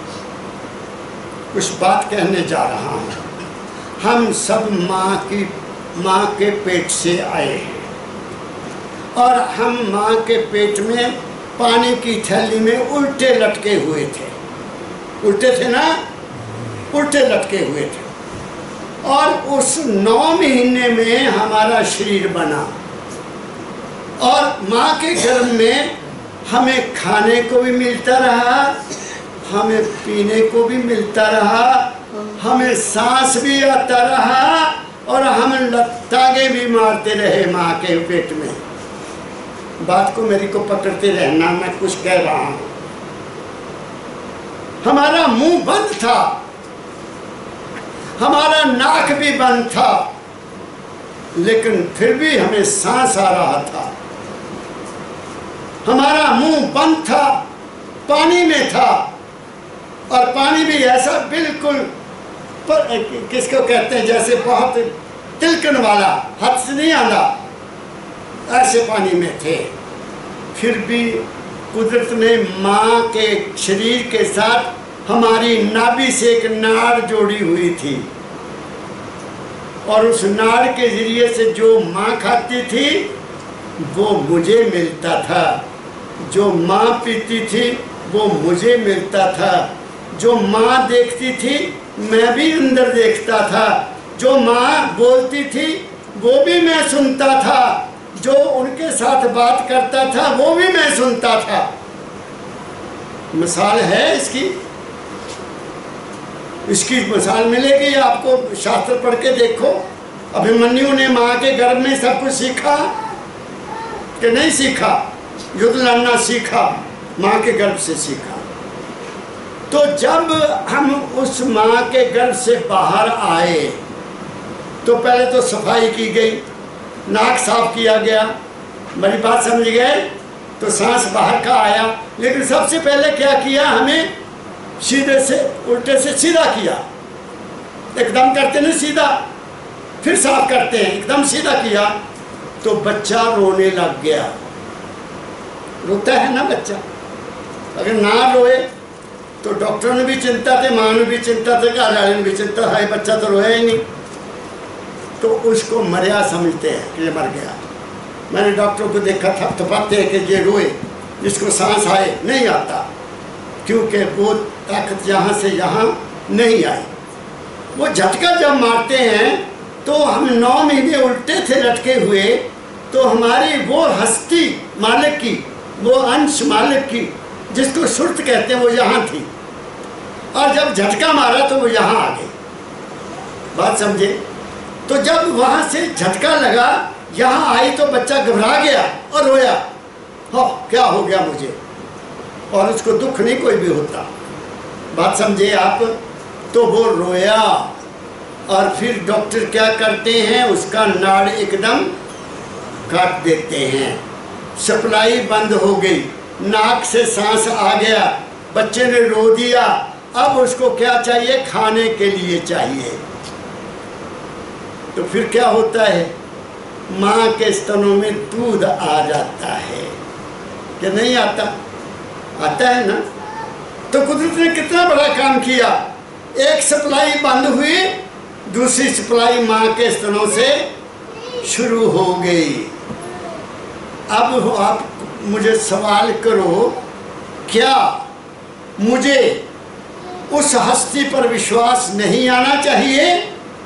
कुछ बात कहने जा रहा हूँ। हम सब माँ के पेट से आए हैं और हम माँ के पेट में पानी की थैली में उल्टे लटके हुए थे। उल्टे थे ना? उल्टे लटके हुए थे। और उस 9 महीने में हमारा शरीर बना और माँ के गर्भ में हमें खाने को भी मिलता रहा, हमें पीने को भी मिलता रहा, हमें सांस भी आता रहा और हम लतागे भी मारते रहे माँ के पेट में। बात को मेरी को पकड़ते रहना, मैं कुछ कह रहा हूँ। हमारा मुंह बंद था, हमारा नाक भी बंद था, लेकिन फिर भी हमें सांस आ रहा था। हमारा मुंह बंद था, पानी में था, और पानी भी ऐसा बिल्कुल किसको कहते हैं, जैसे बहुत तिलकन वाला, हाथ से नहीं आना, ऐसे पानी में थे। फिर भी कुदरत ने माँ के शरीर के साथ हमारी नाभि से एक नाड़ जोड़ी हुई थी और उस नाड़ के जरिए से जो माँ खाती थी वो मुझे मिलता था, जो माँ पीती थी वो मुझे मिलता था, जो माँ देखती थी मैं भी अंदर देखता था, जो माँ बोलती थी वो भी मैं सुनता था, जो उनके साथ बात करता था वो भी मैं सुनता था। मिसाल है इसकी मिसाल मिलेगी आपको, शास्त्र पढ़ के देखो। अभिमन्यु ने माँ के गर्भ में सब कुछ सीखा कि नहीं सीखा? युद्ध लड़ना सीखा, माँ के गर्भ से सीखा। तो जब हम उस माँ के गर्भ से बाहर आए तो पहले तो सफाई की गई, नाक साफ किया गया, मेरी बात समझ गए? तो सांस बाहर का आया, लेकिन सबसे पहले क्या किया? हमें सीधे से उल्टे से सीधा किया। एकदम करते नहीं सीधा, फिर साफ करते हैं, एकदम सीधा किया तो बच्चा रोने लग गया। रोता है ना बच्चा, अगर ना रोए तो डॉक्टर ने भी चिंता थे, माँ ने भी चिंता थे, घर वाले ने भी चिंता है, बच्चा तो रोया ही नहीं, तो उसको मरिया समझते हैं कि ये मर गया। मैंने डॉक्टर को देखा था, थपथपाते हैं कि ये रोए, जिसको सांस आए, नहीं आता, क्योंकि वो ताकत यहाँ से यहाँ नहीं आई। वो झटका जब मारते हैं तो हम 9 महीने उल्टे थे लटके हुए, तो हमारी वो हस्ती मालिक की, वो अंश मालिक की जिसको सुर्त कहते हैं, वो यहाँ थी, और जब झटका मारा तो वो यहाँ आ गई। बात समझे? तो जब वहाँ से झटका लगा, यहाँ आई तो बच्चा घबरा गया और रोया, हाँ क्या हो गया मुझे, और उसको दुख नहीं कोई भी होता। बात समझे आप? तो वो रोया, और फिर डॉक्टर क्या करते हैं? उसका नाड़ एकदम काट देते हैं, सप्लाई बंद हो गई, नाक से सांस आ गया, बच्चे ने रो दिया। अब उसको क्या चाहिए? खाने के लिए चाहिए। तो फिर क्या होता है? माँ के स्तनों में दूध आ जाता है कि नहीं आता? आता है ना। तो कुदरत ने कितना बड़ा काम किया, एक सप्लाई बंद हुई, दूसरी सप्लाई माँ के स्तनों से शुरू हो गई। अब आप मुझे सवाल करो, क्या मुझे उस हस्ती पर विश्वास नहीं आना चाहिए?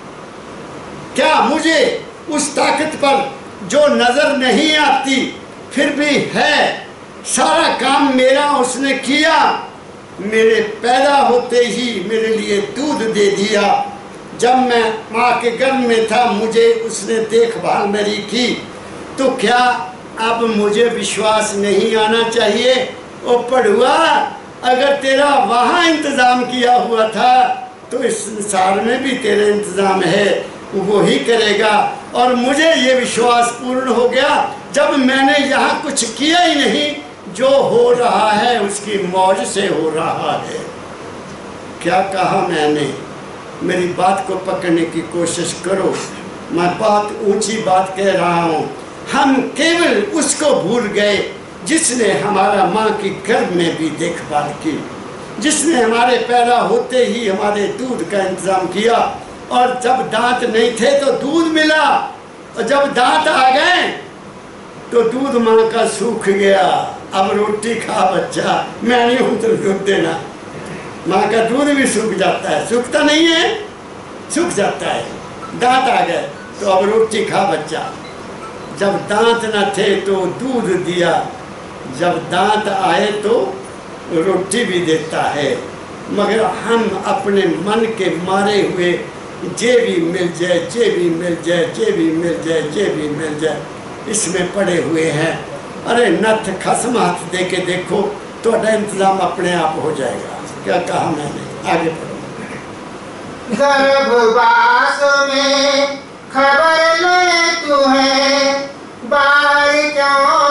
क्या मुझे उस ताकत पर जो नजर नहीं आती फिर भी है, सारा काम मेरा उसने किया, मेरे पैदा होते ही मेरे लिए दूध दे दिया, जब मैं माँ के गर्भ में था मुझे उसने देखभाल मेरी की, तो क्या अब मुझे विश्वास नहीं आना चाहिए? ओ पढ़ुआ, अगर तेरा वहाँ इंतज़ाम किया हुआ था तो इस संसार में भी तेरा इंतज़ाम है, वो ही करेगा। और मुझे ये विश्वास पूर्ण हो गया जब मैंने यहाँ कुछ किया ही नहीं, जो हो रहा है उसकी मौज से हो रहा है। क्या कहा मैंने? मेरी बात को पकड़ने की कोशिश करो, मैं बात ऊंची बात कह रहा हूँ। हम केवल उसको भूल गए जिसने हमारा माँ की गर्भ में भी देखभाल की, जिसने हमारे पैदा होते ही हमारे दूध का इंतजाम किया, और जब दांत नहीं थे तो दूध मिला, और जब दांत आ गए तो दूध माँ का सूख गया। अब रोटी खा बच्चा, मैं नहीं हूँ तो दूध देना। माँ का दूध भी सूख जाता है, सूखता नहीं है, सूख जाता है। दांत आ गए तो अब रोटी खा बच्चा। जब दांत न थे तो दूध दिया, जब दांत आए तो रोटी भी देता है। मगर हम अपने मन के मारे हुए जे भी मिल जाए, जे भी मिल जाए, जे भी मिल जाए, जे भी मिल जाए, इसमें पड़े हुए हैं। अरे नथ खसम हाथ दे के देखो, तो इंतजाम अपने आप हो जाएगा। क्या कहा मैंने? आगे पढ़ो। गर्भवास में खबर ले तुम्हें, बाल क्यों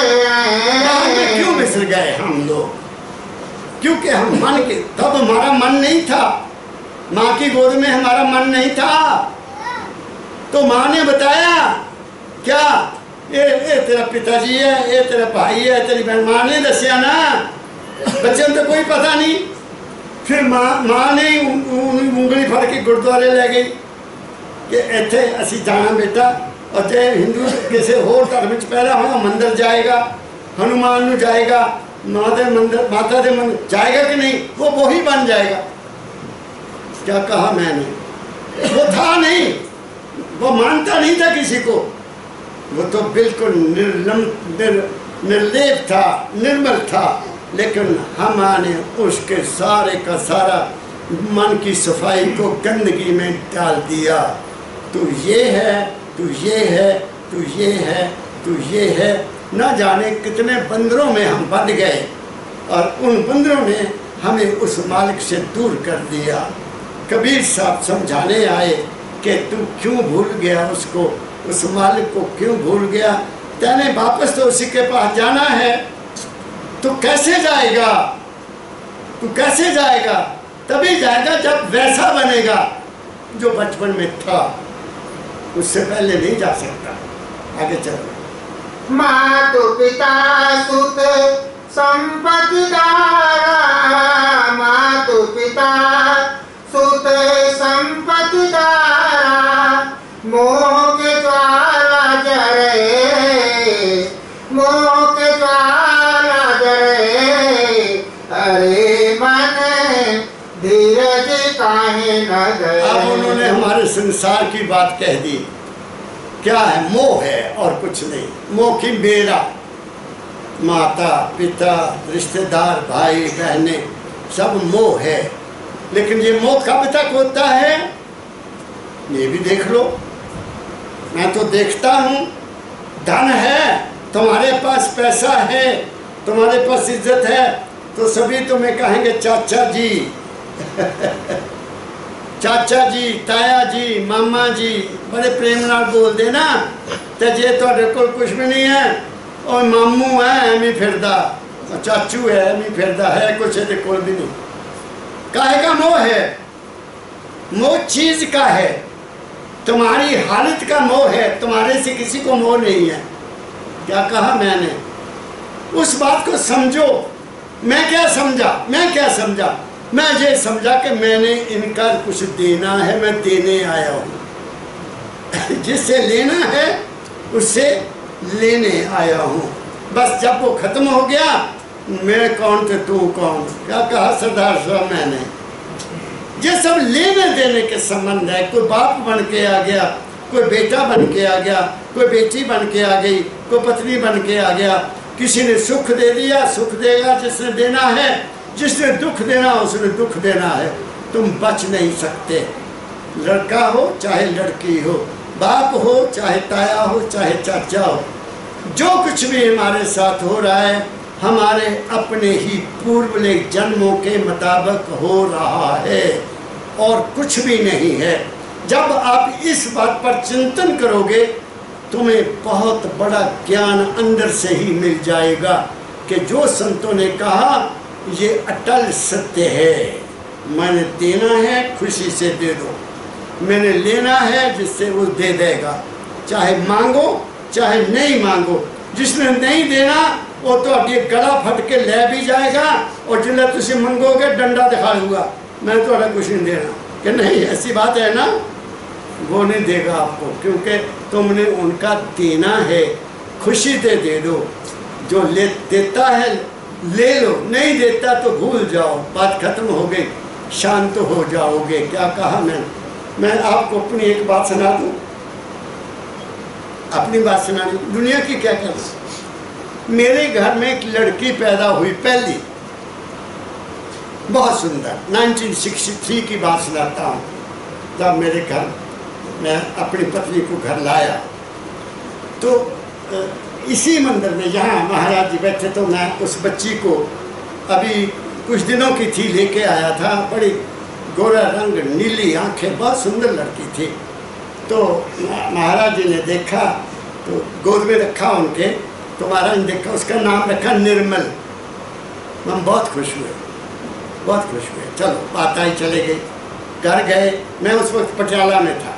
बिसर गए हम लोग? क्योंकि हम मन के, तब हमारा मन नहीं था, माँ की गोद में हमारा मन नहीं था। तो माँ ने बताया क्या, ये तेरा पिताजी है, ये तेरा भाई है, तेरी बहन। माँ ने दसिया ना, बच्चे को तो कोई पता नहीं। फिर माँ ने उंगली फड़ के गुरुद्वारे ले गई कि इत्थे असी जाना बेटा, और जे हिंदू किसी होर धर्म च पैदा होना, मंदिर जाएगा, हनुमान नू जाएगा, माता दे मंदिर जाएगा कि नहीं, वो वही बन जाएगा। क्या कहा मैंने? वो था नहीं, वो मानता नहीं था किसी को, वो तो बिल्कुल निर्लेप था, निर्मल था। लेकिन हमने उसके सारे का सारा मन की सफाई को गंदगी में डाल दिया। तू ये है, तू ये है, तू ये है, तू ये है। न जाने कितने बंदरों में हम बंध गए और उन बंदरों ने हमें उस मालिक से दूर कर दिया। कबीर साहब समझाने आए कि तू क्यों भूल गया उसको, उस मालिक को क्यों भूल गया? तेने वापस तो उसी के पास जाना है। तू कैसे जाएगा? तू कैसे जाएगा? तभी जाएगा जब वैसा बनेगा जो बचपन में था, उससे पहले नहीं जा सकता। आगे चलो। मातु पिता सुत संपत्ति दारा, मातु पिता सुत संपत्ति दारा, मोह के ज्वाला जरे, मोह के ज्वाला जरे, अरे मन धीरज काहे न गए। अब उन्होंने हमारे संसार की बात कह दी। क्या है? मोह है और कुछ नहीं। मोह की मेरा, माता पिता रिश्तेदार भाई बहने सब मोह है। लेकिन ये मोह कब तक होता है ये भी देख लो। मैं तो देखता हूँ, धन है, तुम्हारे पास पैसा है, तुम्हारे पास इज्जत है, तो सभी तुम्हें कहेंगे चाचा जी चाचा जी, ताया जी, मामा जी, बड़े प्रेम नाल बोल देना। तो जे तुहाडे कोल कुछ भी नहीं है, और मामू है एवं फिरदा, चाचू है एवं फिरदा, है कुछ ये कोल भी नहीं। काहे का मोह है? मोह चीज का है, तुम्हारी हालत का मोह है, तुम्हारे से किसी को मोह नहीं है। क्या कहा मैंने? उस बात को समझो। मैं क्या समझा? मैं क्या समझा? मैं ये समझा कि मैंने इनका कुछ देना है, मैं देने आया हूँ जिससे लेना है उससे लेने आया हूँ। बस जब वो खत्म हो गया, मैं कौन तो तू कौन। क्या कहा सरदार साहब मैंने? ये सब लेने देने के संबंध है। कोई बाप बन के आ गया, कोई बेटा बन के आ गया, कोई बेटी बन के आ गई, कोई पत्नी बन के आ गया। किसी ने सुख दे दिया, सुख देगा जिसने देना है, जिसने दुख देना उसने दुख देना है। तुम बच नहीं सकते। लड़का हो चाहे लड़की हो, बाप हो चाहे ताया हो चाहे चाचा हो, जो कुछ भी हमारे साथ हो रहा है हमारे अपने ही पूर्वले जन्मों के मुताबिक हो रहा है और कुछ भी नहीं है। जब आप इस बात पर चिंतन करोगे, तुम्हें बहुत बड़ा ज्ञान अंदर से ही मिल जाएगा कि जो संतों ने कहा ये अटल सत्य है। मैंने देना है, खुशी से दे दो। मैंने लेना है, जिससे वो दे देगा। चाहे मांगो चाहे नहीं मांगो। जिसने नहीं देना वो तो अभी गला फट के ले भी जाएगा, और जिले तुम मंगोगे डंडा दिखा दूंगा, मैं तो कुछ नहीं देना। कि नहीं, ऐसी बात है ना, वो नहीं देगा आपको, क्योंकि तुमने उनका देना है। खुशी दे दो। जो ले देता है ले लो, नहीं देता तो भूल जाओ, बात खत्म हो गई, शांत हो जाओगे। क्या कहा मैं आपको अपनी एक बात सुना दूं। अपनी बात सुनानी, दुनिया की क्या कर। मेरे घर में एक लड़की पैदा हुई, पहली, बहुत सुंदर। 1963 की बात सुनाता हूँ। जब मेरे घर मैं अपनी पत्नी को घर लाया तो इसी मंदिर में यहाँ महाराज जी बैठे, तो मैं उस बच्ची को अभी कुछ दिनों की थी लेके आया था। बड़ी गोरा रंग, नीली आंखें, बहुत सुंदर लड़की थी। तो महाराज जी ने देखा तो गोद में रखा उनके, तो महाराज ने देखा, उसका नाम रखा निर्मल। हम बहुत खुश हुए, बहुत खुश हुए। चलो बात आई, चले गए, घर गए। मैं उस वक्त पटियाला में था।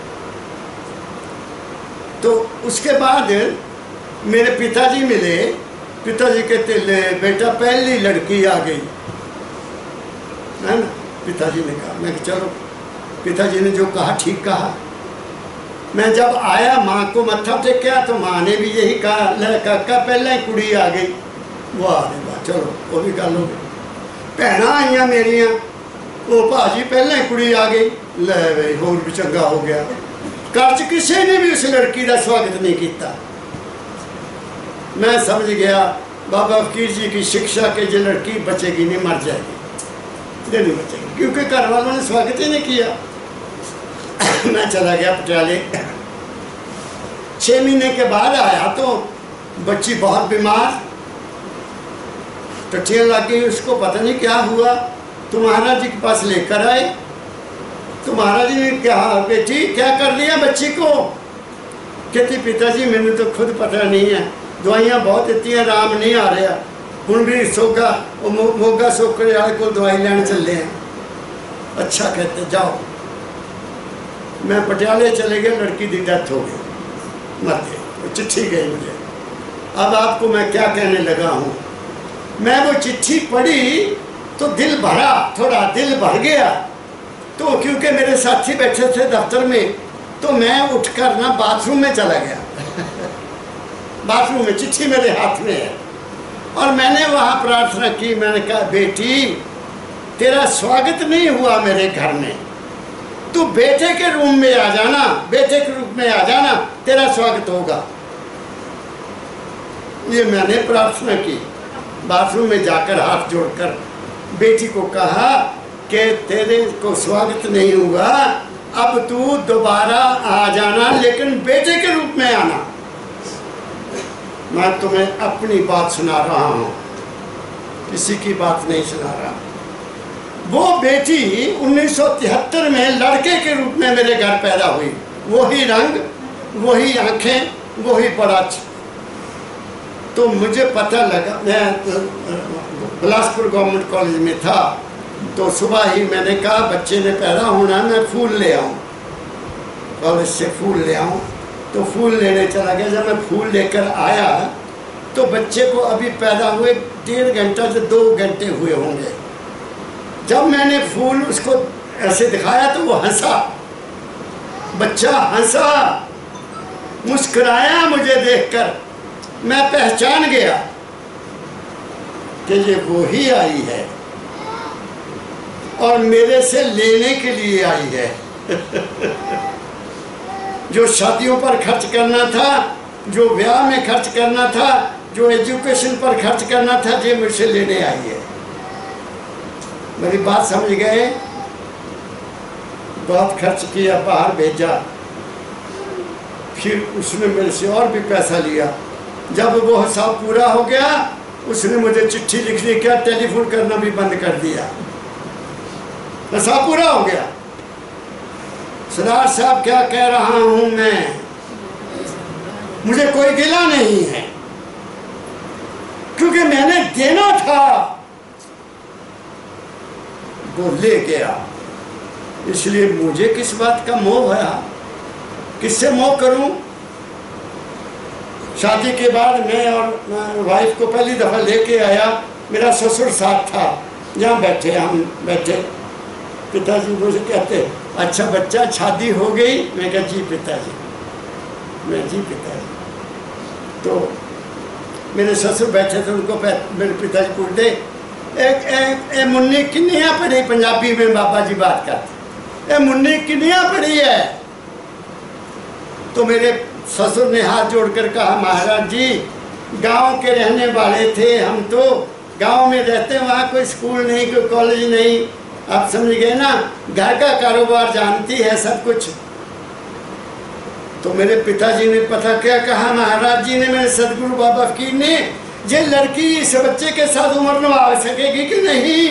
तो उसके बाद मेरे पिताजी मिले। पिताजी कहते ले बेटा पहली लड़की आ गई है ना। पिताजी ने कहा, मैं चलो, पिताजी ने जो कहा ठीक कहा। मैं जब आया माँ को मत्था टेकिया तो माँ ने भी यही कहा, ले काका पहले ही कुड़ी आ गई। वाह रे वाह, चलो वो भी गल हो गई। भैन आईया मेरिया, वो भाजी पहले ही कुड़ी आ गई, ले भाई होर भी चंगा हो गया। घर च किसी ने भी उस लड़की का स्वागत नहीं किया। मैं समझ गया बाबा फकीर जी की शिक्षा के जो लड़की बचेगी नहीं, मर जाएगी, नहीं बचेगी, क्योंकि घर वालों ने स्वागत ही नहीं किया। मैं चला गया पटियाले। 6 महीने के बाद आया तो बच्ची बहुत बीमार, टट्टियाँ लग गई, उसको पता नहीं क्या हुआ। तो महाराज जी के पास लेकर आए। तो महाराज जी ने कहा, बेटी क्या कर लिया बच्ची को? कहती पिताजी मैंने तो खुद पता नहीं है, दवाइयाँ बहुत दी, आराम नहीं आ रहा, हूँ भी सोगा मोगा सोकड़े वाले को दवाई लैन चले हैं। अच्छा कहते जाओ। मैं पटियाले चले गए, लड़की की डेथ हो गई, मर गई, चिट्ठी गई मुझे। अब आपको मैं क्या कहने लगा हूँ, मैं वो चिट्ठी पढ़ी तो दिल भरा, थोड़ा दिल भर गया। तो क्योंकि मेरे साथी बैठे थे दफ्तर में, तो मैं उठकर ना बाथरूम में चला गया। बाथरूम में चिट्ठी मेरे हाथ में है, और मैंने वहाँ प्रार्थना की। मैंने कहा बेटी तेरा स्वागत नहीं हुआ मेरे घर में, तू बेटे के रूम में आ जाना, बेटे के रूप में आ जाना, तेरा स्वागत होगा। ये मैंने प्रार्थना की। बाथरूम में जाकर हाथ जोड़कर बेटी को कहा कि तेरे को स्वागत नहीं हुआ, अब तू दोबारा आ जाना, लेकिन बेटे के रूप में आना। मैं तुम्हें अपनी बात सुना रहा हूँ, किसी की बात नहीं सुना रहा। वो बेटी 1973 में लड़के के रूप में मेरे घर पैदा हुई, वही रंग, वही आंखें, वही बड़ाच। तो मुझे पता लगा, मैं बिलासपुर गवर्नमेंट कॉलेज में था, तो सुबह ही मैंने कहा बच्चे ने पैदा होना, मैं फूल ले आऊँ, कॉलेज से फूल ले आऊँ। तो फूल लेने चला गया। जब मैं फूल लेकर आया तो बच्चे को अभी पैदा हुए 1.5 घंटा से 2 घंटे हुए होंगे। जब मैंने फूल उसको ऐसे दिखाया तो वो हंसा, बच्चा हंसा, मुस्कुराया मुझे देखकर। मैं पहचान गया कि ये वो ही आई है और मेरे से लेने के लिए आई है। जो शादियों पर खर्च करना था, जो ब्याह में खर्च करना था, जो एजुकेशन पर खर्च करना था, ये मुझसे लेने आई है। मेरी बात समझ गए? बहुत खर्च किया, बाहर भेजा, फिर उसने मेरे से और भी पैसा लिया। जब वो हिसाब पूरा हो गया, उसने मुझे चिट्ठी लिखने का, टेलीफोन करना भी बंद कर दिया। हिसाब पूरा हो गया। सरदार साहब क्या कह रहा हूं मैं, मुझे कोई गिला नहीं है, क्योंकि मैंने देना था, वो ले गया। इसलिए मुझे किस बात का मोह है, किससे मोह करूं? शादी के बाद मैं और वाइफ को पहली दफ़ा लेके आया, मेरा ससुर साथ था। यहाँ बैठे, हम बैठे, पिताजी मुझे कहते अच्छा बच्चा शादी हो गई? मैं कहा जी पिताजी। मैं जी पिताजी। तो मेरे ससुर बैठे थे, उनको मेरे पिताजी पूछते ए मुन्नी किन्नियाँ पढ़ी? पंजाबी में बाबा जी बात करते, ए मुन्नी किन्नियाँ पढ़ी है? तो मेरे ससुर ने हाथ जोड़कर कहा महाराज जी गांव के रहने वाले थे हम, तो गांव में रहते, वहाँ कोई स्कूल नहीं, कोई कॉलेज नहीं, आप समझ गए ना, घर का कारोबार जानती है सब कुछ। तो मेरे पिताजी ने पता क्या कहा, महाराज जी ने, मेरे सदगुरु बाबा फकीर ने, ये लड़की इस बच्चे के साथ उम्र निभा सकेगी कि नहीं?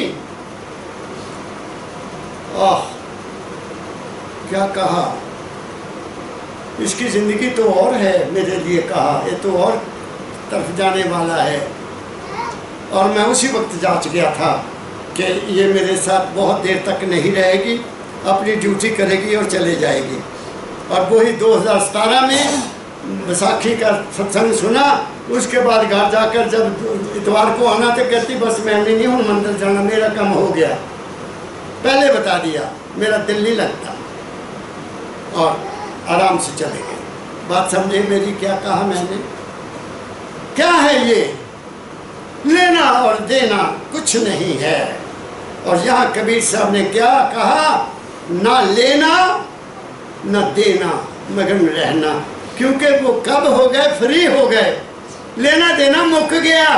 ओह क्या कहा, इसकी ज़िंदगी तो और है, मेरे लिए कहा ये तो और तरफ जाने वाला है। और मैं उसी वक्त जांच गया था कि ये मेरे साथ बहुत देर तक नहीं रहेगी, अपनी ड्यूटी करेगी और चले जाएगी। और वही 2017 में बैसाखी का सत्संग सुना, उसके बाद घर जाकर जब इतवार को आना तो कहती बस मैं नहीं हूँ मंदिर जाना, मेरा काम हो गया। पहले बता दिया, मेरा दिल नहीं लगता, और आराम से चले गए। बात समझे मेरी? क्या कहा मैंने? क्या है ये? लेना और देना कुछ नहीं है। और यहाँ कबीर साहब ने क्या कहा, ना लेना ना देना, मगन रहना। क्योंकि वो कब हो गए, फ्री हो गए, लेना देना मुक गया।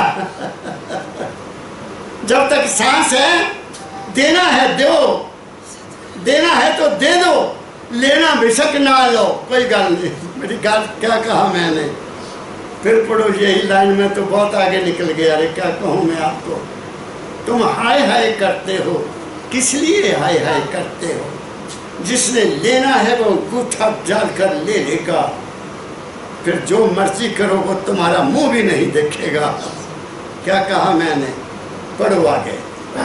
जब तक सांस है, देना है दो, देना है तो दे दो, लेना बेशक ना लो, कोई गल नहीं। मेरी गल क्या कहा मैंने, फिर पढ़ो यही लाइन में तो बहुत आगे निकल गया। अरे क्या कहूँ मैं आपको, तुम हाय हाय करते हो, किस लिए हाय हाय करते हो? जिसने लेना है वो अंगूठा डाल कर ले लेगा, फिर जो मर्जी करो वो तुम्हारा मुंह भी नहीं देखेगा। क्या कहा मैंने, पढ़ो आगे।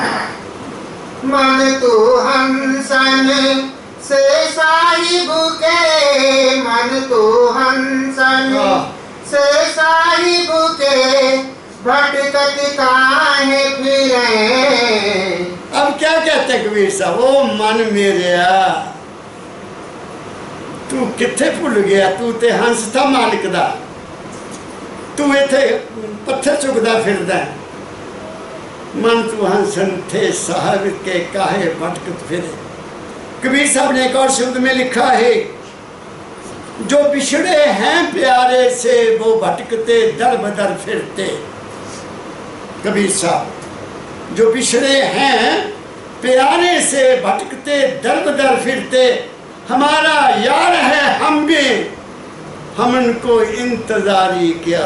मन तू हंसन से साहिब के, मन तू हंसन से साहिब के, भटकत काहे फिरे। अब क्या कहते कबीर साहब, ओ मन मेरेया तू किथे भुल गया, तू ते हंस था मालिक दा, तू इथे पत्थर चुकदा फिरदा। मन तू हंसन थे साहिब के, काहे भटकत फिरे। कबीर साहब ने एक और शब्द में लिखा है, जो बिछड़े हैं प्यारे से वो भटकते दर बदर फिरते। कबीर साहब, जो बिछड़े हैं प्यारे से भटकते दर बदर फिरते, हमारा यार है हम भी, हम उनको इंतजारी क्या।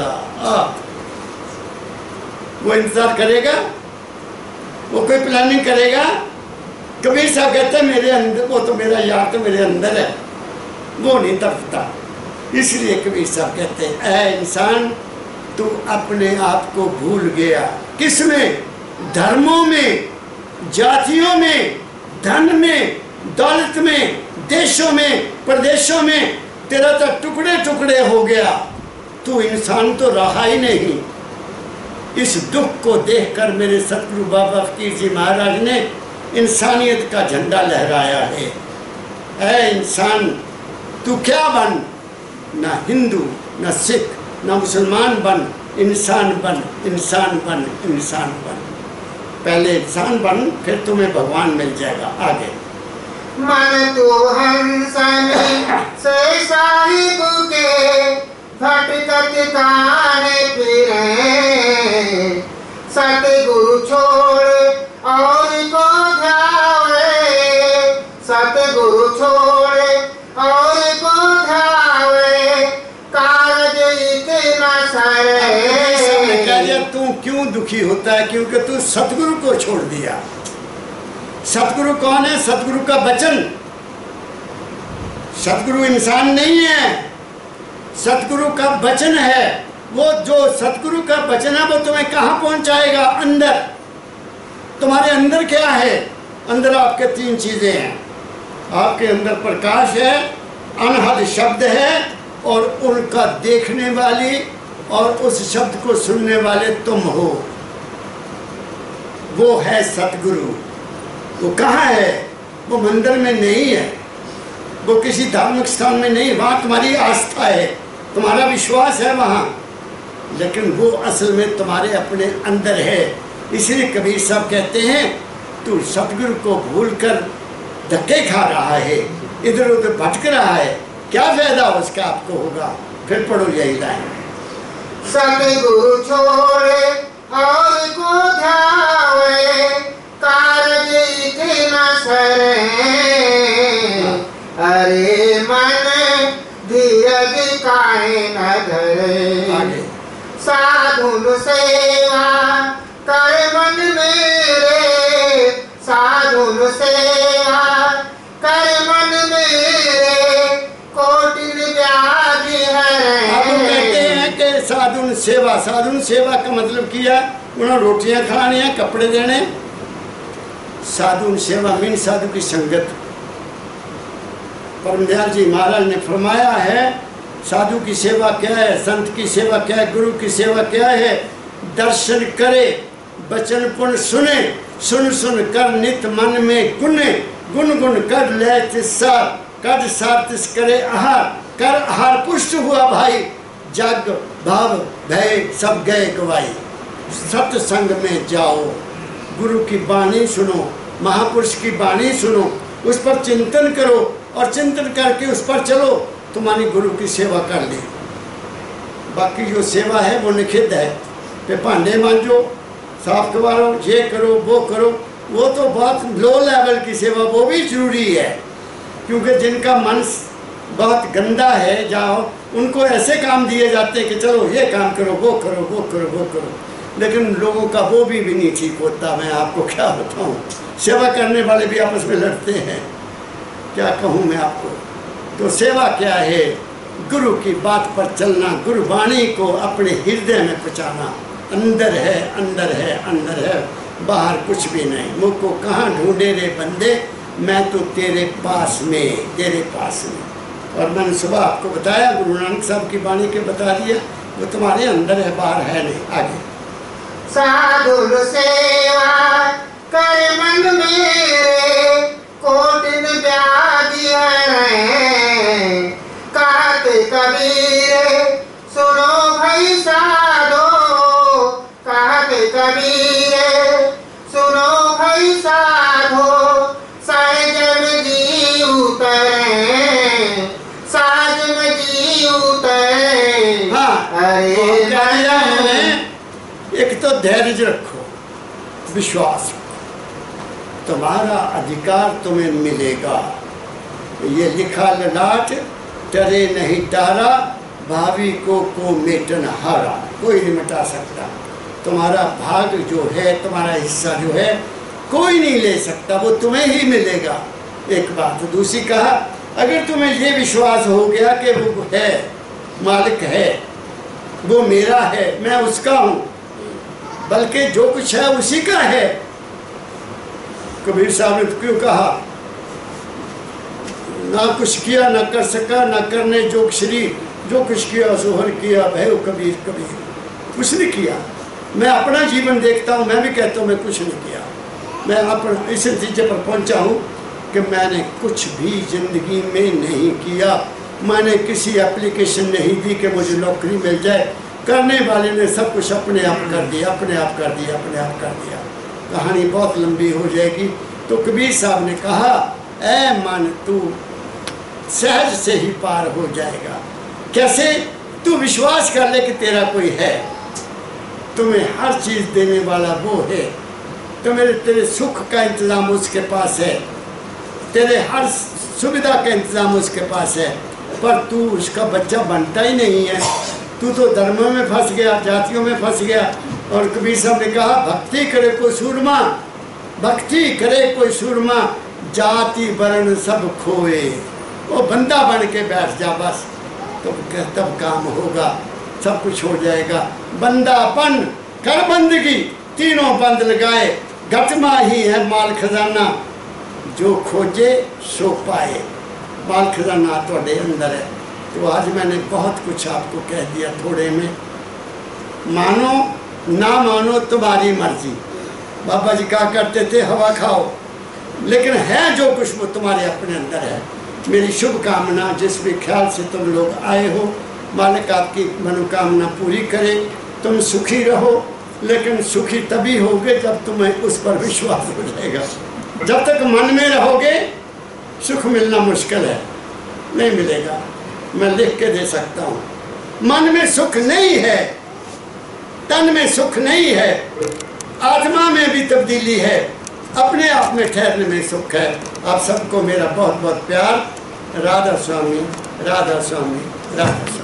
वो इंतजार करेगा, वो कोई प्लानिंग करेगा? कबीर साहब कहते हैं मेरे अंदर, वो तो मेरा यार तो मेरे अंदर है, वो नहीं तड़पता। इसलिए कबीर साहब कहते हैं, ऐ इंसान तू अपने आप को भूल गया। किसमें? धर्मों में, जातियों में, धन में, दौलत में, देशों में, प्रदेशों में तेरा तो टुकड़े टुकड़े हो गया। तू इंसान तो रहा ही नहीं। इस दुख को देखकर मेरे सतगुरु बाबा फकीर जी महाराज ने इंसानियत का झंडा लहराया है। ऐ इंसान तू क्या बन, ना हिंदू ना सिख ना मुसलमान बन, इंसान बन, इंसान बन, इंसान बन। पहले इंसान बन, फिर तुम्हें भगवान मिल जाएगा। आगे। मन तू हंसन से साहिब के, भटकत काहे फिरे। सतगुरु छोड़ और को ध्यावे, सतगुरु छोड़ और को ध्यावे, कागज इतना सरे। कह दिया तू क्यों दुखी होता है, क्योंकि तू सतगुरु को छोड़ दिया। सतगुरु कौन है? सतगुरु का वचन। सतगुरु इंसान नहीं है, सतगुरु का वचन है। वो जो सतगुरु का वचन है वो तुम्हें कहाँ पहुंचाएगा? अंदर। तुम्हारे अंदर क्या है? अंदर आपके तीन चीजें हैं। आपके अंदर प्रकाश है, अनहद शब्द है, और उनका देखने वाली और उस शब्द को सुनने वाले तुम हो। वो है सतगुरु। वो कहाँ है? वो मंदिर में नहीं है, वो किसी धार्मिक स्थान में नहीं, वहाँ तुम्हारी आस्था है, तुम्हारा विश्वास है वहाँ, लेकिन वो असल में तुम्हारे अपने अंदर है। इसलिए कबीर साहब कहते हैं तू सतगुरु को भूलकर धक्के खा रहा है, इधर उधर भटक रहा है, क्या फायदा उसका आपको होगा? फिर पढ़ो यही लाइन। सतगुरु छोड़े और को ध्यावे, कारज इतना सरे। अरे मन धीरज काहे न धरे। साधुन सेवा कर मन मेरे, साधुन सेवा कर मन मेरे, कोटिन व्याधि है। अब कहते हैं कि साधुन सेवा, साधुन सेवा का मतलब किया उन्होंने रोटियां खिलानी है, कपड़े देने। साधुन सेवा मीन साधु की संगत। परमदयाल जी महाराज ने फरमाया है साधु की सेवा क्या है, संत की सेवा क्या है, गुरु की सेवा क्या है? दर्शन करे, बचन पुन सुने, सुन सुन कर नित मन में गुने, गुन गुन कर ले तिस्सार, कर सार तिस करे आहार, कर आहार पुष्ट हुआ भाई, जग भाव भय सब गए गवाई। सत्संग में जाओ, गुरु की बाणी सुनो, महापुरुष की वाणी सुनो, उस पर चिंतन करो और चिंतन करके उस पर चलो, तुम्हारी गुरु की सेवा कर ले। बाकी जो सेवा है वो निषिद्ध है, पे भांडे मांजो, साफ करवाओ, ये करो वो करो, वो तो बहुत लो लेवल की सेवा, वो भी जरूरी है, क्योंकि जिनका मन बहुत गंदा है, जाओ उनको ऐसे काम दिए जाते हैं कि चलो ये काम करो, वो करो, वो करो, वो करो, लेकिन लोगों का वो भी नहीं ठीक होता। मैं आपको क्या बताऊं, सेवा करने वाले भी आपस में लड़ते हैं, क्या कहूं मैं आपको। तो सेवा क्या है? गुरु की बात पर चलना, गुरुवाणी को अपने हृदय में पहुँचाना। अंदर है, अंदर है, अंदर है, बाहर कुछ भी नहीं। मुझको कहाँ ढूंढे रे बंदे, मैं तो तेरे पास में, तेरे पास में। और मैंने सुबह आपको बताया, गुरु नानक साहब की वाणी के बता दिया, वो तुम्हारे अंदर है, बाहर है नहीं। आगे साधु सेवा कर मन मेरे, कोटिन व्याधि है, कहत कबीर सुनो भाई साधो, कहत कबीर सुनो भाई साधो, सहजन जी उतरे, सहज में जी उतरे। हाँ, अरे एक तो धैर्य रखो, विश्वास, तुम्हारा अधिकार तुम्हें मिलेगा। ये लिखा ललाट, डरे नहीं टारा, भावी को मेटन हारा, कोई नहीं मिटा सकता। तुम्हारा भाग जो है, तुम्हारा हिस्सा जो है, कोई नहीं ले सकता, वो तुम्हें ही मिलेगा। एक बात। दूसरी कहा, अगर तुम्हें ये विश्वास हो गया कि वो है, मालिक है, वो मेरा है, मैं उसका हूँ, बल्कि जो कुछ है उसी का है। कबीर साहब ने क्यों कहा, ना कुछ किया ना कर सका, ना करने जोग श्री, जो कुछ किया सोहर किया, भयो कबीर कबीर। कुछ नहीं किया। मैं अपना जीवन देखता हूँ, मैं भी कहता हूँ मैं कुछ नहीं किया। मैं अपना इस नतीजे पर पहुँचा हूँ कि मैंने कुछ भी जिंदगी में नहीं किया। मैंने किसी एप्लीकेशन नहीं दी कि मुझे नौकरी मिल जाए। करने वाले ने सब कुछ अपने आप कर दिया, अपने आप कर दिया, अपने आप कर दिया। कहानी बहुत लंबी हो जाएगी। तो कबीर साहब ने कहा, ऐ मन तू सहज से ही पार हो जाएगा। कैसे? तू विश्वास कर ले कि तेरा कोई है, तुम्हें हर चीज़ देने वाला वो है, तेरे सुख का इंतज़ाम उसके पास है, तेरे हर सुविधा का इंतज़ाम उसके पास है, पर तू उसका बच्चा बनता ही नहीं है। तू तो धर्मों में फंस गया, जातियों में फंस गया। और कबीर साहब ने कहा, भक्ति करे कोई सूरमा, भक्ति करे कोई सूरमा, जाति वर्ण सब खोए। वो बंदा बन के बैठ जा बस, तो तब काम होगा, सब कुछ हो जाएगा। बंदापन कर बंदगी, तीनों बंद लगाए, घटमा ही है माल खजाना, जो खोजे सो पाए। माल खजाना थोड़े अंदर है। तो आज मैंने बहुत कुछ आपको कह दिया थोड़े में। मानो ना मानो तुम्हारी मर्जी। बाबा जी कहा करते थे, हवा खाओ, लेकिन है जो कुछ वो तुम्हारे अपने अंदर है। मेरी शुभकामना, जिस भी ख्याल से तुम लोग आए हो, मालिक आपकी मनोकामना पूरी करे। तुम सुखी रहो, लेकिन सुखी तभी होगे जब तुम्हें उस पर विश्वास हो जाएगा। जब तक मन में रहोगे, सुख मिलना मुश्किल है, नहीं मिलेगा। मैं लिख के दे सकता हूँ, मन में सुख नहीं है, तन में सुख नहीं है, आत्मा में भी तब्दीली है, अपने आप में ठहरने में सुख है। आप सबको मेरा बहुत बहुत प्यार। राधा स्वामी, राधा स्वामी, राधा स्वामी।